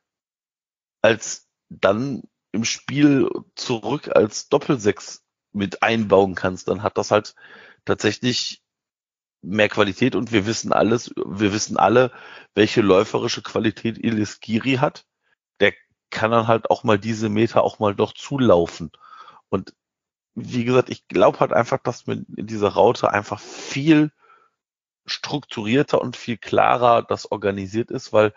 als dann im Spiel zurück als Doppelsechs mit einbauen kannst, dann hat das halt tatsächlich mehr Qualität und wir wissen alles, wir wissen alle, welche läuferische Qualität Ilis Skiri hat. Der kann dann halt auch mal diese Meter auch mal doch zulaufen. Und wie gesagt, ich glaube halt einfach, dass man in dieser Raute einfach viel strukturierter und viel klarer das organisiert ist, weil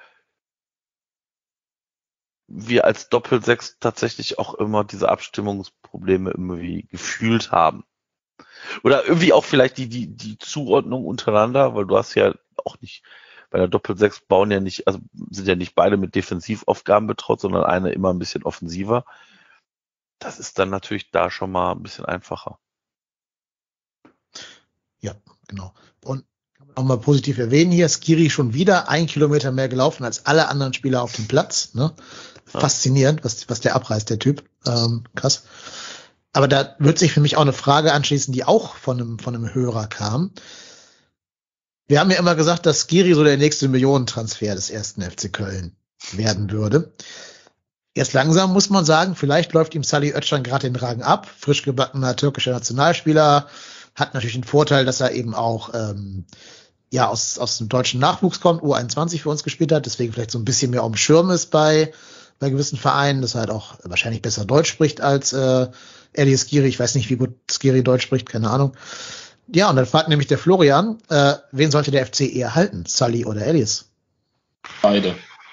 wir als Doppelsechs tatsächlich auch immer diese Abstimmungsprobleme irgendwie gefühlt haben. Oder irgendwie auch vielleicht die, die, die Zuordnung untereinander, weil du hast ja auch nicht, bei der Doppelsechs bauen ja nicht, also sind ja nicht beide mit Defensivaufgaben betraut, sondern eine immer ein bisschen offensiver. Das ist dann natürlich da schon mal ein bisschen einfacher. Ja, genau. Und auch mal positiv erwähnen hier, Skiri schon wieder ein Kilometer mehr gelaufen als alle anderen Spieler auf dem Platz. Ne? Faszinierend, was, was der abreißt, der Typ. Ähm, krass. Aber da wird sich für mich auch eine Frage anschließen, die auch von einem, von einem Hörer kam. Wir haben ja immer gesagt, dass Skiri so der nächste Millionentransfer des ersten F C Köln werden würde. Jetzt langsam muss man sagen, vielleicht läuft ihm Salih Özcan gerade den Rang ab. Frisch gebackener türkischer Nationalspieler, hat natürlich den Vorteil, dass er eben auch ähm, ja aus, aus dem deutschen Nachwuchs kommt, U einundzwanzig für uns gespielt hat, deswegen vielleicht so ein bisschen mehr auf dem Schirm ist bei bei gewissen Vereinen, dass er halt auch wahrscheinlich besser Deutsch spricht als äh, Elias Skiri. Ich weiß nicht, wie gut Skiri Deutsch spricht, keine Ahnung. Ja, und dann fragt nämlich der Florian, äh, wen sollte der F C eher halten, Salih oder Elias? Beide.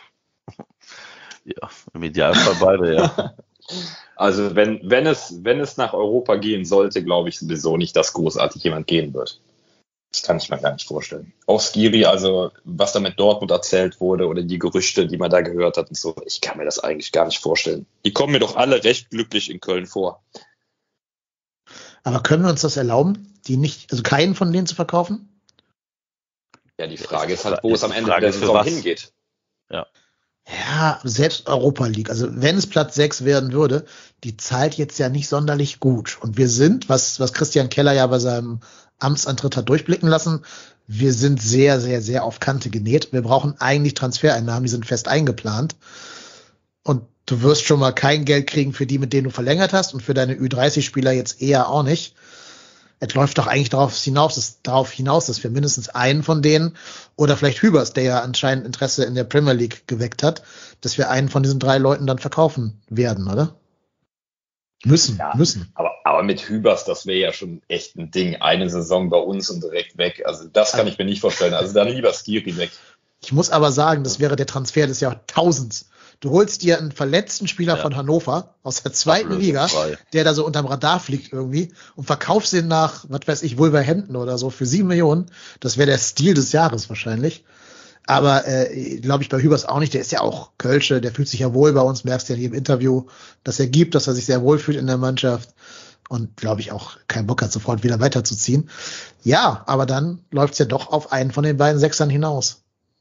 Ja, im Idealfall beide, ja. Also wenn, wenn es, wenn es nach Europa gehen sollte, glaube ich sowieso nicht, dass großartig jemand gehen wird. Das kann ich mir gar nicht vorstellen. Auch Skiri, also was da mit Dortmund erzählt wurde oder die Gerüchte, die man da gehört hat und so, ich kann mir das eigentlich gar nicht vorstellen. Die kommen mir doch alle recht glücklich in Köln vor. Aber können wir uns das erlauben, die nicht, also keinen von denen zu verkaufen? Ja, die Frage ist halt, wo es am Ende Frage der für Saison was? hingeht. Ja. Ja, selbst Europa League. Also wenn es Platz sechs werden würde, die zahlt jetzt ja nicht sonderlich gut. Und wir sind, was, was Christian Keller ja bei seinem Amtsantritt hat durchblicken lassen, wir sind sehr, sehr, sehr auf Kante genäht. Wir brauchen eigentlich Transfereinnahmen, die sind fest eingeplant. Und du wirst schon mal kein Geld kriegen für die, mit denen du verlängert hast und für deine Ü dreißig Spieler jetzt eher auch nicht. Es läuft doch eigentlich darauf hinaus, dass, darauf hinaus, dass wir mindestens einen von denen oder vielleicht Hübers, der ja anscheinend Interesse in der Premier League geweckt hat, dass wir einen von diesen drei Leuten dann verkaufen werden, oder? Müssen, Ja, müssen. Aber, aber mit Hübers, das wäre ja schon echt ein Ding. Eine Saison bei uns und direkt weg. Also das kann ich mir nicht vorstellen. Also dann lieber Skiri weg. Ich muss aber sagen, das wäre der Transfer des Jahrtausends. Du holst dir einen verletzten Spieler Ja. von Hannover aus der zweiten Liga, Ablösefrei. der da so unterm Radar fliegt irgendwie und verkaufst ihn nach, was weiß ich, Wolverhampton oder so für sieben Millionen. Das wäre der Stil des Jahres wahrscheinlich. Aber äh, glaube ich bei Hübers auch nicht. Der ist ja auch Kölsche, der fühlt sich ja wohl bei uns, merkst du ja hier im Interview, dass er gibt, dass er sich sehr wohl fühlt in der Mannschaft und glaube ich auch keinen Bock hat, sofort wieder weiterzuziehen. Ja, aber dann läuft's ja doch auf einen von den beiden Sechsern hinaus.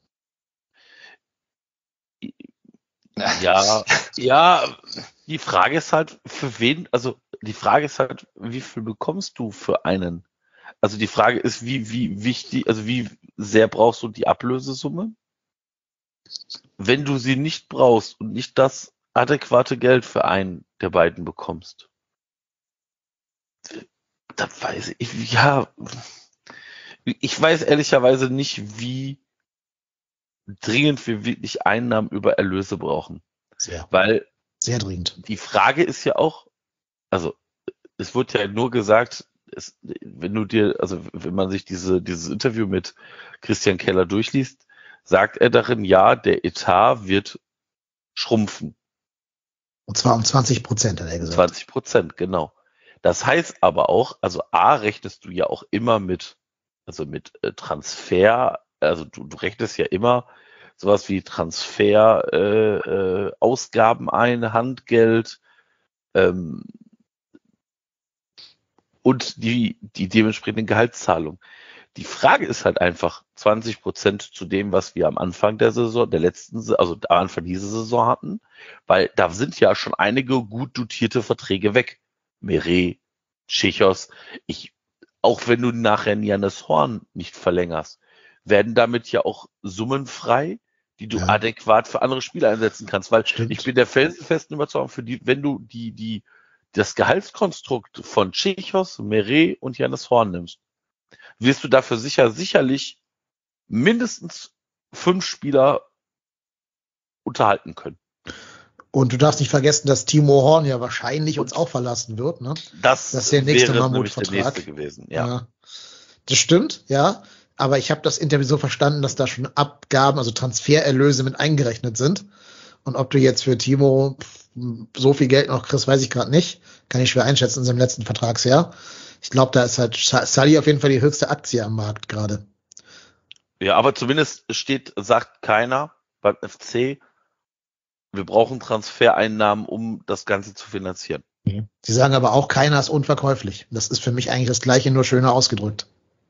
Ja, ja, die Frage ist halt, für wen, also die Frage ist halt, wie viel bekommst du für einen? Also die Frage ist, wie, wie wichtig, also wie sehr brauchst du die Ablösesumme? Wenn du sie nicht brauchst und nicht das adäquate Geld für einen der beiden bekommst, dann weiß ich, ja, ich weiß ehrlicherweise nicht, wie dringend wir wirklich Einnahmen über Erlöse brauchen. Sehr, Weil sehr dringend. die Frage ist ja auch, also es wird ja nur gesagt, es, wenn du dir, also wenn man sich diese dieses Interview mit Christian Keller durchliest, sagt er darin, ja, der Etat wird schrumpfen. Und zwar um zwanzig Prozent, hat er gesagt. zwanzig Prozent, genau. Das heißt aber auch, also A, rechnest du ja auch immer mit, also mit äh, Transfer, also du, du rechnest ja immer sowas wie Transfer, äh, äh, Ausgaben ein, Handgeld, ähm, und die, die dementsprechende Gehaltszahlung. Die Frage ist halt einfach zwanzig Prozent zu dem, was wir am Anfang der Saison, der letzten, also am Anfang dieser Saison hatten, weil da sind ja schon einige gut dotierte Verträge weg. Meret, Tschichos, ich, auch wenn du nachher Jannis Horn nicht verlängerst, werden damit ja auch Summen frei, die du Ja. adäquat für andere Spieler einsetzen kannst, weil Stimmt. ich bin der felsenfesten Überzeugung, für die, wenn du die, die, das Gehaltskonstrukt von Tschichos, Meret und Jannis Horn nimmst, wirst du dafür sicher, sicherlich mindestens fünf Spieler unterhalten können. Und du darfst nicht vergessen, dass Timo Horn ja wahrscheinlich uns Und- auch verlassen wird, ne? Das, Das ist der nächste wäre Mammutvertrag. nämlich der nächste gewesen, ja. Das stimmt, ja. aber ich habe das Interview so verstanden, dass da schon Abgaben, also Transfererlöse mit eingerechnet sind. Und ob du jetzt für Timo so viel Geld noch kriegst, weiß ich gerade nicht. Kann ich schwer einschätzen in seinem letzten Vertragsjahr. Ich glaube, da ist halt Sully auf jeden Fall die höchste Aktie am Markt gerade. Ja, aber zumindest steht, sagt keiner beim F C, wir brauchen Transfereinnahmen, um das Ganze zu finanzieren. Sie sagen aber auch, keiner ist unverkäuflich. Das ist für mich eigentlich das Gleiche, nur schöner ausgedrückt.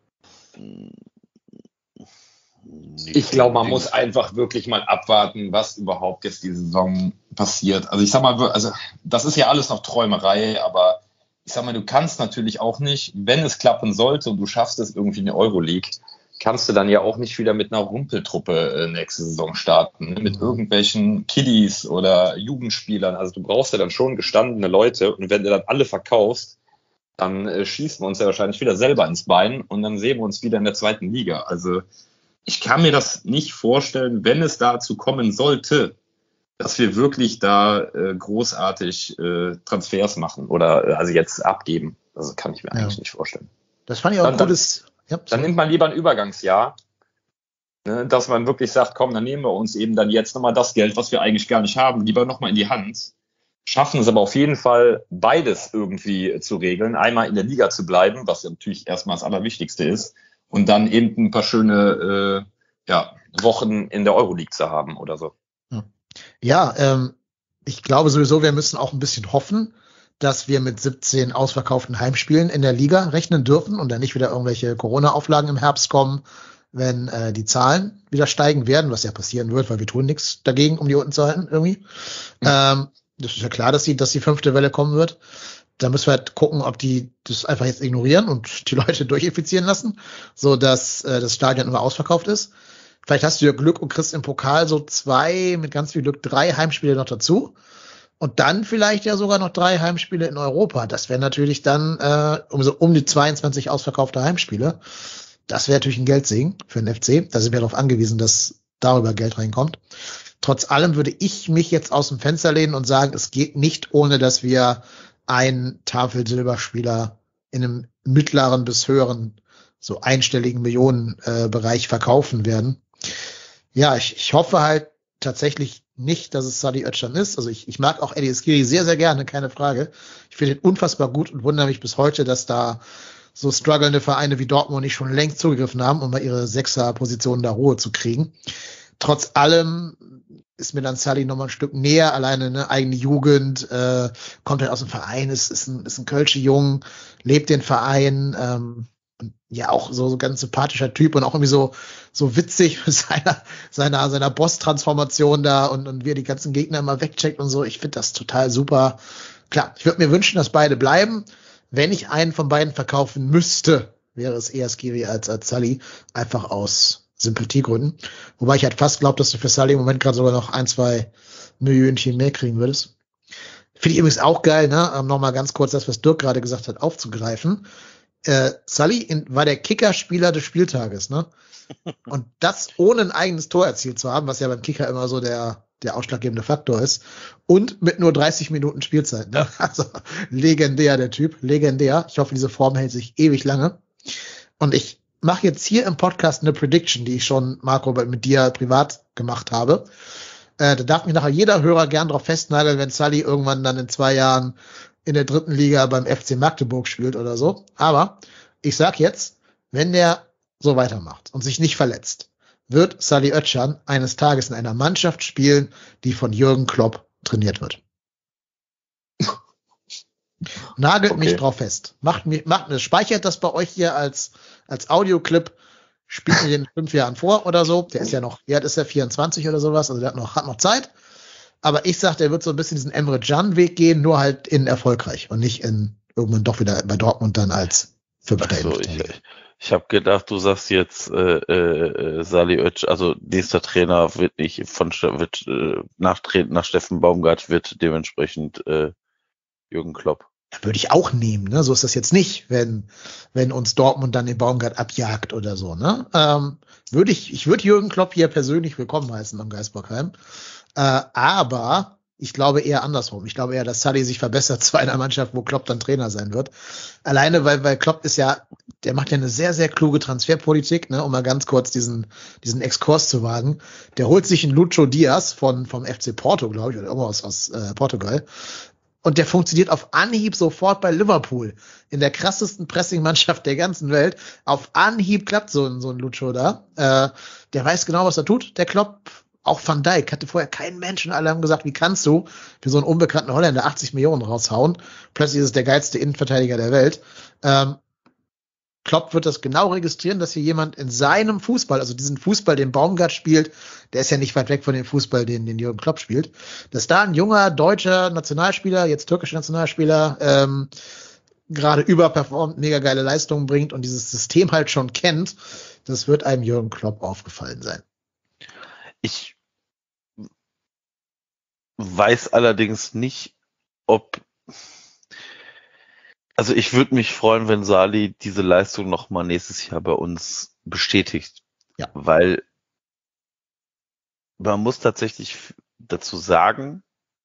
Ich glaube, man muss einfach wirklich mal abwarten, was überhaupt jetzt die Saison passiert. Also ich sag mal, also das ist ja alles noch Träumerei, aber ich sag mal, du kannst natürlich auch nicht, wenn es klappen sollte und du schaffst es irgendwie in der Euroleague, kannst du dann ja auch nicht wieder mit einer Rumpeltruppe nächste Saison starten, ne? Mit irgendwelchen Kiddies oder Jugendspielern. Also du brauchst ja dann schon gestandene Leute und wenn du dann alle verkaufst, dann äh, schießen wir uns ja wahrscheinlich wieder selber ins Bein und dann sehen wir uns wieder in der zweiten Liga. Also ich kann mir das nicht vorstellen, wenn es dazu kommen sollte, dass wir wirklich da äh, großartig äh, Transfers machen oder äh, also jetzt abgeben. Also kann ich mir ja. eigentlich nicht vorstellen. Das fand ich auch dann, ein gutes... Ja, dann nimmt man lieber ein Übergangsjahr, ne, dass man wirklich sagt, komm, dann nehmen wir uns eben dann jetzt nochmal das Geld, was wir eigentlich gar nicht haben, lieber nochmal in die Hand. Schaffen es aber auf jeden Fall, beides irgendwie zu regeln. Einmal in der Liga zu bleiben, was ja natürlich erstmal das Allerwichtigste ist, und dann eben ein paar schöne äh, ja, Wochen in der Euroleague zu haben oder so. Ja, ähm, ich glaube sowieso, wir müssen auch ein bisschen hoffen, dass wir mit siebzehn ausverkauften Heimspielen in der Liga rechnen dürfen und dann nicht wieder irgendwelche Corona-Auflagen im Herbst kommen, wenn äh, die Zahlen wieder steigen werden, was ja passieren wird, weil wir tun nichts dagegen, um die unten zu halten irgendwie. Mhm. Ähm, das ist ja klar, dass die, dass die fünfte Welle kommen wird. Da müssen wir halt gucken, ob die das einfach jetzt ignorieren und die Leute durchinfizieren lassen, so dass äh, das Stadion immer ausverkauft ist. Vielleicht hast du ja Glück und kriegst im Pokal so zwei, mit ganz viel Glück drei Heimspiele noch dazu. Und dann vielleicht ja sogar noch drei Heimspiele in Europa. Das wäre natürlich dann äh, um so um die zweiundzwanzig ausverkaufte Heimspiele. Das wäre natürlich ein Geldsegen für den F C. Da sind wir darauf angewiesen, dass darüber Geld reinkommt. Trotz allem würde ich mich jetzt aus dem Fenster lehnen und sagen, es geht nicht, ohne dass wir einen Tafelsilberspieler in einem mittleren bis höheren, so einstelligen Millionenbereich äh, verkaufen werden. Ja, ich, ich hoffe halt tatsächlich nicht, dass es Sadi Özcan ist. Also ich, ich mag auch Eddie Eskiri sehr, sehr gerne, keine Frage. Ich finde ihn unfassbar gut und wundere mich bis heute, dass da so strugglende Vereine wie Dortmund nicht schon längst zugegriffen haben, um mal ihre Sechser-Positionen da Ruhe zu kriegen. Trotz allem ist mir dann Sully noch mal ein Stück näher, alleine eine eigene Jugend, äh, kommt halt aus dem Verein, ist, ist ein, ist ein Kölsche Jung, lebt den Verein, ähm, und ja, auch so, so ganz sympathischer Typ und auch irgendwie so, so witzig mit seiner, seiner, seiner Boss-Transformation da und, und wie er die ganzen Gegner immer wegcheckt und so. Ich finde das total super. Klar, ich würde mir wünschen, dass beide bleiben. Wenn ich einen von beiden verkaufen müsste, wäre es eher Skiri als, als Sully. Einfach aus Sympathiegründen. Wobei ich halt fast glaube, dass du für Sully im Moment gerade sogar noch ein, zwei Millionchen mehr kriegen würdest. Finde ich übrigens auch geil, ne? Um nochmal ganz kurz das, was Dirk gerade gesagt hat, aufzugreifen. Äh, Sully in, war der Kickerspieler des Spieltages, ne? Und das ohne ein eigenes Tor erzielt zu haben, was ja beim Kicker immer so der, der ausschlaggebende Faktor ist. Und mit nur dreißig Minuten Spielzeit, ne? Also legendär, der Typ, legendär. Ich hoffe, diese Form hält sich ewig lange. Und ich mache jetzt hier im Podcast eine Prediction, die ich schon, Marco, mit dir privat gemacht habe. Äh, da darf mich nachher jeder Hörer gern drauf festnageln, wenn Sully irgendwann dann in zwei Jahren in der dritten Liga beim F C Magdeburg spielt oder so. Aber ich sag jetzt, wenn der so weitermacht und sich nicht verletzt, wird Sully Özcan eines Tages in einer Mannschaft spielen, die von Jürgen Klopp trainiert wird. Nagelt Okay. mich drauf fest. Macht mir, macht mir, speichert das bei euch hier als, als Audioclip. Spielt mir den in fünf Jahren vor oder so. Der ist ja noch, wie alt ist der, vierundzwanzig oder sowas, also der hat noch, hat noch Zeit. Aber ich sag, der wird so ein bisschen diesen Emre Can-Weg gehen, nur halt in erfolgreich und nicht in irgendwann doch wieder bei Dortmund dann als fünfter. So, ich ich habe gedacht, du sagst jetzt, äh, äh, Sully Özcan, also nächster Trainer wird nicht von wird äh, nachtreten nach Steffen Baumgart, wird dementsprechend äh, Jürgen Klopp. Würde ich auch nehmen, ne? So ist das jetzt nicht, wenn, wenn uns Dortmund dann den Baumgart abjagt oder so, ne? Ähm, würde ich, ich würde Jürgen Klopp hier persönlich willkommen heißen am Geisbockheim. Äh, aber Ich glaube eher andersrum. Ich glaube eher, dass Sully sich verbessert zu einer Mannschaft, wo Klopp dann Trainer sein wird. Alleine, weil, weil Klopp ist ja, der macht ja eine sehr, sehr kluge Transferpolitik, ne, um mal ganz kurz diesen, diesen Exkurs zu wagen. Der holt sich einen Lucho Diaz von, vom F C Porto, glaube ich, oder irgendwas aus äh, Portugal. Und der funktioniert auf Anhieb sofort bei Liverpool. In der krassesten Pressing-Mannschaft der ganzen Welt. Auf Anhieb klappt so ein, so ein Lucho da. Äh, der weiß genau, was er tut, der Klopp. Auch Van Dijk hatte vorher keinen Menschen. Alle haben gesagt, wie kannst du für so einen unbekannten Holländer achtzig Millionen raushauen? Plötzlich ist es der geilste Innenverteidiger der Welt. Ähm, Klopp wird das genau registrieren, dass hier jemand in seinem Fußball, also diesen Fußball, den Baumgart spielt, der ist ja nicht weit weg von dem Fußball, den, den Jürgen Klopp spielt, dass da ein junger deutscher Nationalspieler, jetzt türkischer Nationalspieler, ähm, gerade überperformt, mega geile Leistungen bringt und dieses System halt schon kennt, das wird einem Jürgen Klopp aufgefallen sein. Ich weiß allerdings nicht, ob, also ich würde mich freuen, wenn Salih diese Leistung nochmal nächstes Jahr bei uns bestätigt. Ja. Weil man muss tatsächlich dazu sagen,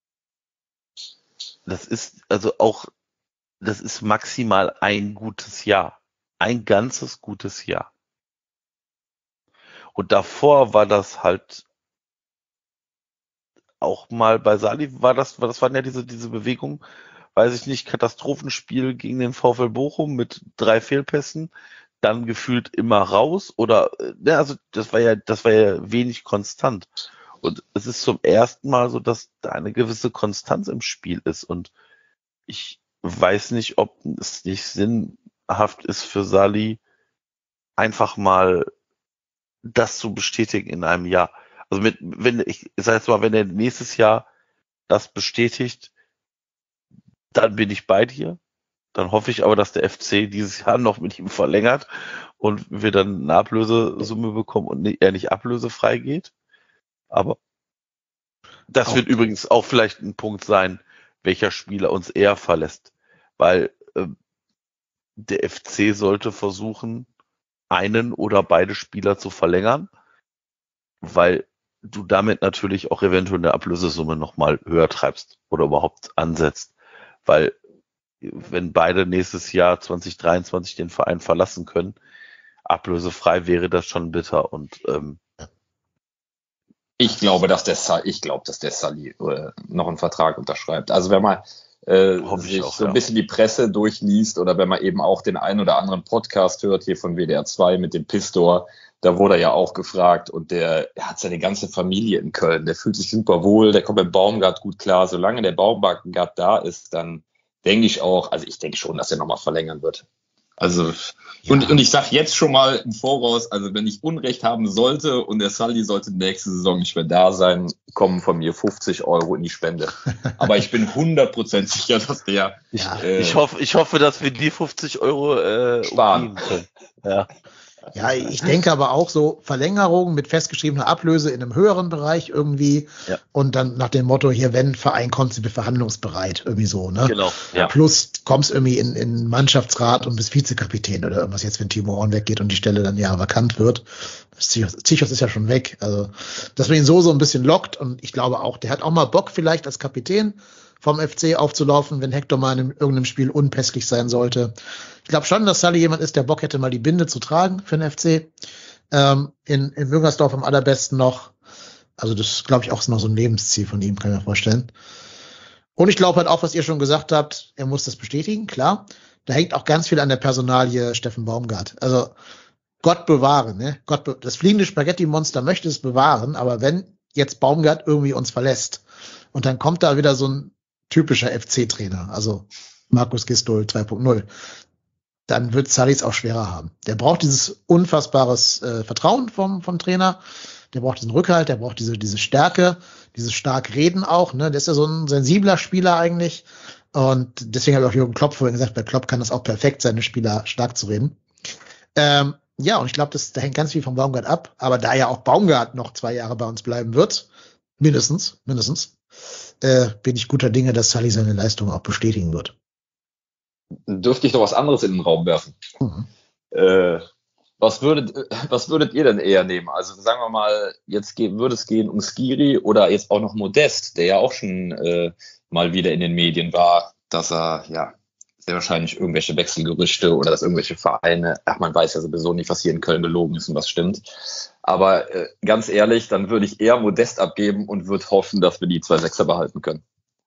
das ist also auch, das ist maximal ein gutes Jahr. Ein ganzes gutes Jahr. Und davor war das halt auch mal bei Salih, war das, das waren ja diese, diese Bewegungen, weiß ich nicht, Katastrophenspiel gegen den VfL Bochum mit drei Fehlpässen, dann gefühlt immer raus oder, ne, also das war ja, das war ja wenig konstant. Und es ist zum ersten Mal so, dass da eine gewisse Konstanz im Spiel ist und ich weiß nicht, ob es nicht sinnhaft ist für Salih, einfach mal das zu bestätigen in einem Jahr. Also mit, wenn ich, ich sag jetzt mal, wenn er nächstes Jahr das bestätigt, dann bin ich bei dir. Dann hoffe ich aber, dass der F C dieses Jahr noch mit ihm verlängert und wir dann eine Ablösesumme bekommen und er nicht ablösefrei geht. Aber das auch wird übrigens auch vielleicht ein Punkt sein, welcher Spieler uns eher verlässt. Weil äh, der F C sollte versuchen, einen oder beide Spieler zu verlängern, weil du damit natürlich auch eventuell eine Ablösesumme nochmal höher treibst oder überhaupt ansetzt. Weil wenn beide nächstes Jahr zwanzig dreiundzwanzig den Verein verlassen können, ablösefrei wäre das schon bitter. Und ähm, ich glaube, dass der Sa- ich glaube, dass der Salih äh, noch einen Vertrag unterschreibt. Also wenn man äh, sich auch, so ein ja. bisschen die Presse durchliest oder wenn man eben auch den einen oder anderen Podcast hört, hier von W D R zwei mit dem Pistor, da wurde er ja auch gefragt und der, der hat seine ganze Familie in Köln, der fühlt sich super wohl, der kommt mit Baumgart gut klar. Solange der Baumgart da ist, dann denke ich auch, also ich denke schon, dass er nochmal verlängern wird. Also, ja. und, und ich sage jetzt schon mal im Voraus, also wenn ich Unrecht haben sollte und der Salih sollte nächste Saison nicht mehr da sein, kommen von mir fünfzig Euro in die Spende. Aber ich bin hundert Prozent sicher, dass der... Ja, äh, ich, hoffe, ich hoffe, dass wir die fünfzig Euro äh, sparen können. Ja. Ja, ich denke aber auch so Verlängerung mit festgeschriebener Ablöse in einem höheren Bereich irgendwie ja. und dann nach dem Motto hier, wenn Verein kommt, sind wir verhandlungsbereit, irgendwie so, ne? Genau, ja. Plus kommst irgendwie in, in Mannschaftsrat und bist Vizekapitän oder irgendwas jetzt, wenn Timo Horn weggeht und die Stelle dann ja vakant wird. Zichos ist ja schon weg, also dass man ihn so so ein bisschen lockt und ich glaube auch, der hat auch mal Bock vielleicht als Kapitän vom F C aufzulaufen, wenn Hector mal in irgendeinem Spiel unpässlich sein sollte. Ich glaube schon, dass Salih jemand ist, der Bock hätte, mal die Binde zu tragen für den F C. Ähm, in, in Müngersdorf am allerbesten noch. Also das glaube ich auch ist noch so ein Lebensziel von ihm, kann ich mir vorstellen. Und ich glaube halt auch, was ihr schon gesagt habt, er muss das bestätigen, klar. Da hängt auch ganz viel an der Personalie Steffen Baumgart. Also Gott bewahre, ne? Gott be- das fliegende Spaghetti-Monster möchte es bewahren, aber wenn jetzt Baumgart irgendwie uns verlässt und dann kommt da wieder so ein typischer F C-Trainer, also Markus Gisdol zwei Punkt null, dann wird Salih es auch schwerer haben. Der braucht dieses unfassbares äh, Vertrauen vom, vom Trainer, der braucht diesen Rückhalt, der braucht diese, diese Stärke, dieses stark Reden auch, ne? Der ist ja so ein sensibler Spieler eigentlich und deswegen habe ich auch Jürgen Klopp vorhin gesagt, bei Klopp kann das auch perfekt sein, Spieler stark zu reden. Ähm, ja, und ich glaube, das da hängt ganz viel vom Baumgart ab, aber da ja auch Baumgart noch zwei Jahre bei uns bleiben wird, mindestens, mindestens, äh, bin ich guter Dinge, dass Salih seine Leistung auch bestätigen wird. Dürfte ich noch was anderes in den Raum werfen? Mhm. Äh, Was würdet, was würdet ihr denn eher nehmen? Also sagen wir mal, jetzt ge- würde es gehen um Skiri oder jetzt auch noch Modest, der ja auch schon äh, mal wieder in den Medien war, dass er ja sehr wahrscheinlich irgendwelche Wechselgerüchte oder dass irgendwelche Vereine, ach man weiß ja sowieso nicht, was hier in Köln gelogen ist und was stimmt. Aber äh, ganz ehrlich, dann würde ich eher Modest abgeben und würde hoffen, dass wir die zwei Sechser behalten können.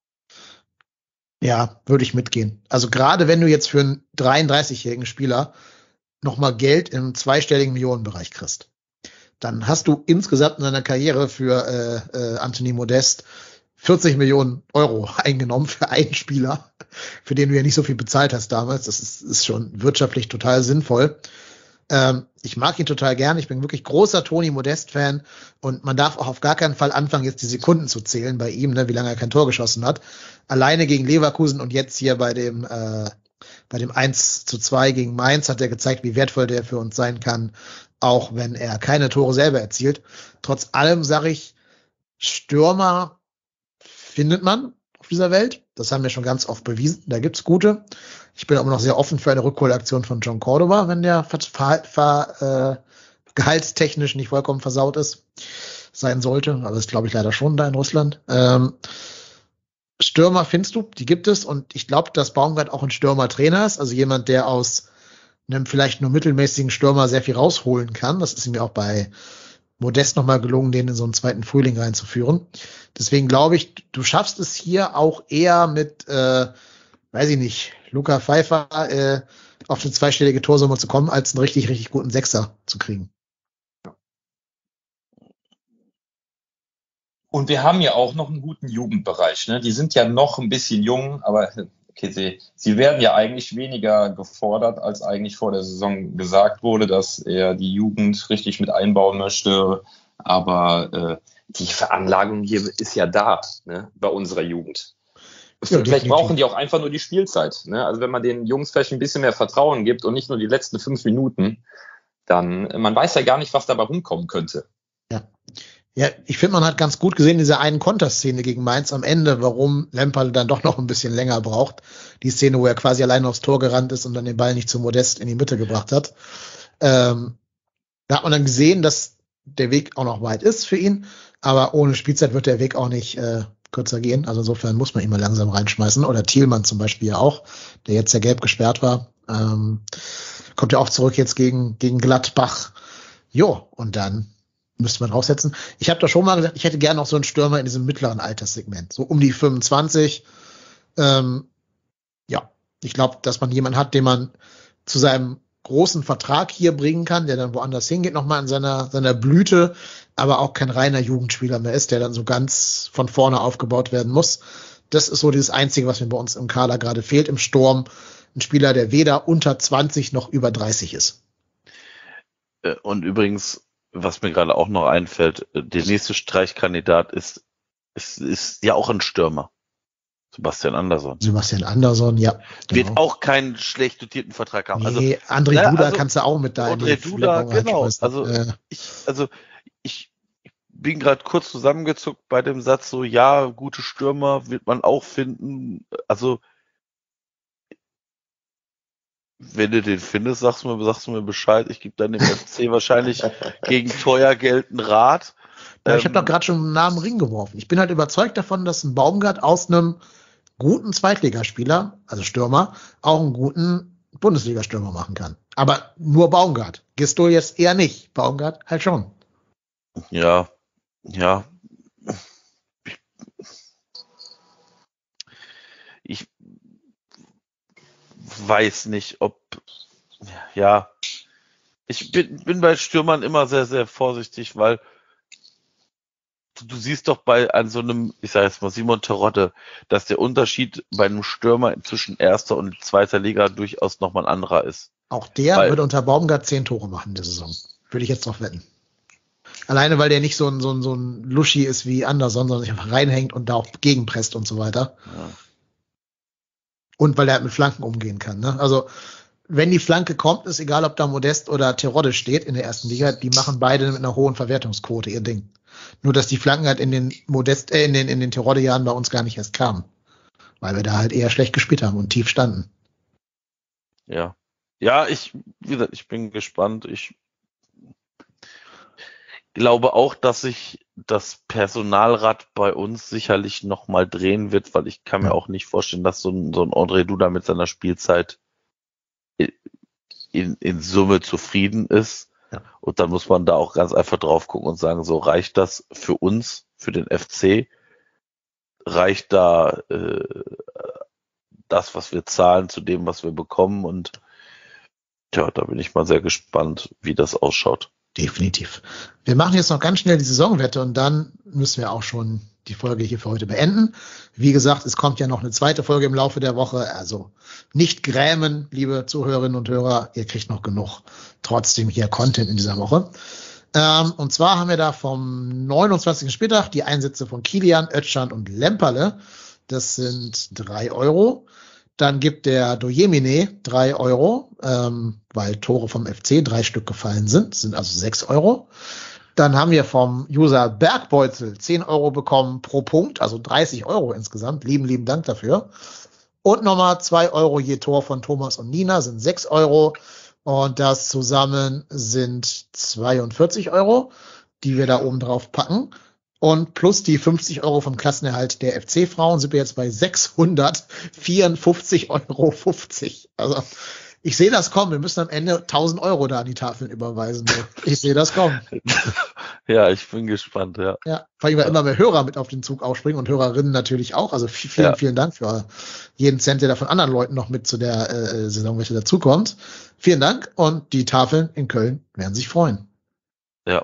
Ja, würde ich mitgehen. Also gerade wenn du jetzt für einen dreiunddreißigjährigen Spieler nochmal Geld im zweistelligen Millionenbereich kriegst, dann hast du insgesamt in deiner Karriere für äh, äh, Anthony Modest vierzig Millionen Euro eingenommen für einen Spieler, für den du ja nicht so viel bezahlt hast damals. Das ist, ist schon wirtschaftlich total sinnvoll. Ähm, ich mag ihn total gern. Ich bin wirklich großer Toni Modest-Fan und man darf auch auf gar keinen Fall anfangen, jetzt die Sekunden zu zählen bei ihm, ne, wie lange er kein Tor geschossen hat. Alleine gegen Leverkusen und jetzt hier bei dem äh, bei dem eins zu zwei gegen Mainz hat er gezeigt, wie wertvoll der für uns sein kann, auch wenn er keine Tore selber erzielt. Trotz allem sage ich, Stürmer findet man auf dieser Welt. Das haben wir schon ganz oft bewiesen. Da gibt's gute. Ich bin aber noch sehr offen für eine Rückholaktion von John Cordoba, wenn der ver ver ver äh, gehaltstechnisch nicht vollkommen versaut ist, sein sollte. Aber das glaube ich leider schon da in Russland. Ähm, Stürmer findest du, die gibt es. Und ich glaube, dass Baumgart auch ein Stürmertrainer ist. Also jemand, der aus einem vielleicht nur mittelmäßigen Stürmer sehr viel rausholen kann. Das ist ihm ja auch bei Modest nochmal gelungen, den in so einen zweiten Frühling reinzuführen. Deswegen glaube ich, du schaffst es hier auch eher mit, äh, weiß ich nicht, Luca Pfeiffer äh, auf eine zweistellige Torsumme zu kommen, als einen richtig, richtig guten Sechser zu kriegen. Und wir haben ja auch noch einen guten Jugendbereich. Ne? Die sind ja noch ein bisschen jung, aber okay, sie, sie werden ja eigentlich weniger gefordert, als eigentlich vor der Saison gesagt wurde, dass er die Jugend richtig mit einbauen möchte. Aber äh, die Veranlagung hier ist ja da, ne, bei unserer Jugend. Ja, vielleicht definitiv. Brauchen die auch einfach nur die Spielzeit. Ne? Also wenn man den Jungs vielleicht ein bisschen mehr Vertrauen gibt und nicht nur die letzten fünf Minuten, dann, man weiß ja gar nicht, was dabei rumkommen könnte. Ja. Ja, ich finde, man hat ganz gut gesehen, diese einen Konterszene gegen Mainz am Ende, warum Lemperl dann doch noch ein bisschen länger braucht. Die Szene, wo er quasi alleine aufs Tor gerannt ist und dann den Ball nicht zu Modest in die Mitte gebracht hat. Ähm, da hat man dann gesehen, dass der Weg auch noch weit ist für ihn, aber ohne Spielzeit wird der Weg auch nicht äh, kürzer gehen. Also insofern muss man ihn mal langsam reinschmeißen. Oder Thielmann zum Beispiel ja auch, der jetzt ja gelb gesperrt war. Ähm, kommt ja auch zurück jetzt gegen, gegen Gladbach. Jo, und dann müsste man draufsetzen. Ich habe da schon mal gesagt, ich hätte gerne noch so einen Stürmer in diesem mittleren Alterssegment, so um die fünfundzwanzig. Ähm, ja, ich glaube, dass man jemanden hat, den man zu seinem großen Vertrag hier bringen kann, der dann woanders hingeht, nochmal in seiner seiner Blüte, aber auch kein reiner Jugendspieler mehr ist, der dann so ganz von vorne aufgebaut werden muss. Das ist so dieses Einzige, was mir bei uns im Kader gerade fehlt, im Sturm. Ein Spieler, der weder unter zwanzig noch über dreißig ist. Und übrigens, was mir gerade auch noch einfällt, der nächste Streichkandidat ist, ist, ist ja auch ein Stürmer. Sebastian Andersson. Sebastian Andersson, ja. Genau. Wird auch keinen schlecht dotierten Vertrag haben. Nee, also, André na, Duda also, kannst du auch mit da. André Duda, genau. Also, äh. ich, also, ich bin gerade kurz zusammengezuckt bei dem Satz so, ja, gute Stürmer wird man auch finden. Also, wenn du den findest, sagst du mir, sagst du mir Bescheid. Ich gebe dann dem F C wahrscheinlich gegen teuer Geld einen Rat. Ja, ich habe doch gerade schon einen Namen Ring geworfen. Ich bin halt überzeugt davon, dass ein Baumgart aus einem guten Zweitligaspieler, also Stürmer, auch einen guten Bundesliga-Stürmer machen kann. Aber nur Baumgart. Gistol jetzt eher nicht. Baumgart halt schon. Ja, ja. Ich weiß nicht, ob, ja, ich bin, bin bei Stürmern immer sehr, sehr vorsichtig, weil du, du siehst doch bei an so einem, ich sage jetzt mal Simon Terodde, dass der Unterschied bei einem Stürmer zwischen erster und zweiter Liga durchaus nochmal ein anderer ist. Auch der weil, würde unter Baumgart zehn Tore machen in der Saison. Würde ich jetzt drauf wetten. Alleine, weil der nicht so ein, so ein, so ein Luschi ist wie Anderson, sondern sich einfach reinhängt und da auch gegenpresst und so weiter. Ja. Und weil er halt mit Flanken umgehen kann. Ne? Also, wenn die Flanke kommt, ist egal, ob da Modest oder Terodde steht in der ersten Liga, die machen beide mit einer hohen Verwertungsquote ihr Ding. Nur, dass die Flanken halt in den Modest, äh, in den, in den Terodde-Jahren bei uns gar nicht erst kamen. Weil wir da halt eher schlecht gespielt haben und tief standen. Ja. Ja, ich, wie gesagt, ich bin gespannt. Ich glaube auch, dass sich das Personalrad bei uns sicherlich nochmal drehen wird, weil ich kann mir Ja. auch nicht vorstellen, dass so ein, so ein André Duda mit seiner Spielzeit in, in Summe zufrieden ist. Ja. Und dann muss man da auch ganz einfach drauf gucken und sagen, so reicht das für uns, für den F C? Reicht da äh, das, was wir zahlen, zu dem, was wir bekommen? Und ja, da bin ich mal sehr gespannt, wie das ausschaut. Definitiv. Wir machen jetzt noch ganz schnell die Saisonwette und dann müssen wir auch schon die Folge hier für heute beenden. Wie gesagt, es kommt ja noch eine zweite Folge im Laufe der Woche, also nicht grämen, liebe Zuhörerinnen und Hörer, ihr kriegt noch genug trotzdem hier Content in dieser Woche. Ähm, und zwar haben wir da vom neunundzwanzigsten Spieltag die Einsätze von Kilian, Özcan und Lemperle. Das sind drei Euro. Dann gibt der Dojemine drei Euro, ähm, weil Tore vom F C drei Stück gefallen sind, sind also sechs Euro. Dann haben wir vom User Bergbeutel zehn Euro bekommen pro Punkt, also dreißig Euro insgesamt. Lieben, lieben Dank dafür. Und nochmal zwei Euro je Tor von Thomas und Nina sind sechs Euro. Und das zusammen sind zweiundvierzig Euro, die wir da oben drauf packen. Und plus die fünfzig Euro vom Klassenerhalt der F C-Frauen sind wir jetzt bei sechshundertvierundfünfzig Euro fünfzig. Also ich sehe das kommen. Wir müssen am Ende tausend Euro da an die Tafeln überweisen. Ich sehe das kommen. Ja, ich bin gespannt, ja. Ja, vor allem, weil immer mehr Hörer mit auf den Zug aufspringen und Hörerinnen natürlich auch. Also vielen, Ja. vielen Dank für jeden Cent, der da von anderen Leuten noch mit zu der äh, Saisonwette dazukommt. Vielen Dank und die Tafeln in Köln werden sich freuen. Ja.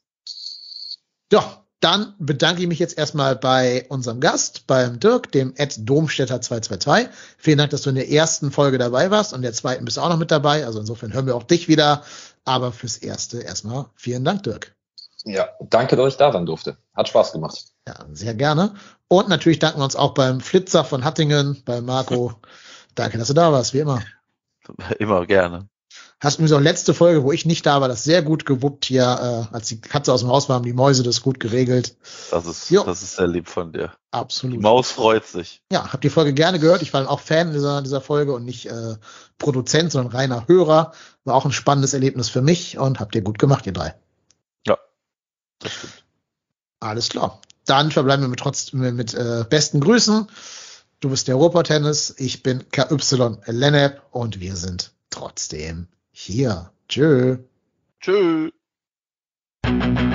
Ja, dann bedanke ich mich jetzt erstmal bei unserem Gast, beim Dirk, dem Ed Domstädter zwei zwei zwei. Vielen Dank, dass du in der ersten Folge dabei warst und der zweiten bist du auch noch mit dabei. Also insofern hören wir auch dich wieder. Aber fürs Erste erstmal vielen Dank, Dirk. Ja, danke, dass ich da sein durfte. Hat Spaß gemacht. Ja, sehr gerne. Und natürlich danken wir uns auch beim Flitzer von Hattingen, bei Marco. Danke, dass du da warst, wie immer. Immer gerne. Hast übrigens auch letzte Folge, wo ich nicht da war, das sehr gut gewuppt hier, äh, als die Katze aus dem Haus war, haben die Mäuse das gut geregelt. Das ist, Jo. das ist sehr lieb von dir. Die Absolut. Maus freut sich. Ja, hab die Folge gerne gehört. Ich war dann auch Fan dieser, dieser Folge und nicht äh, Produzent, sondern reiner Hörer. War auch ein spannendes Erlebnis für mich und habt ihr gut gemacht, ihr drei. Ja, das stimmt. Alles klar. Dann verbleiben wir mit trotzdem mit äh, besten Grüßen. Du bist der Ruhrpott-Tennis, ich bin K Y Lennep und wir sind trotzdem hier. Tschö. Tschüss.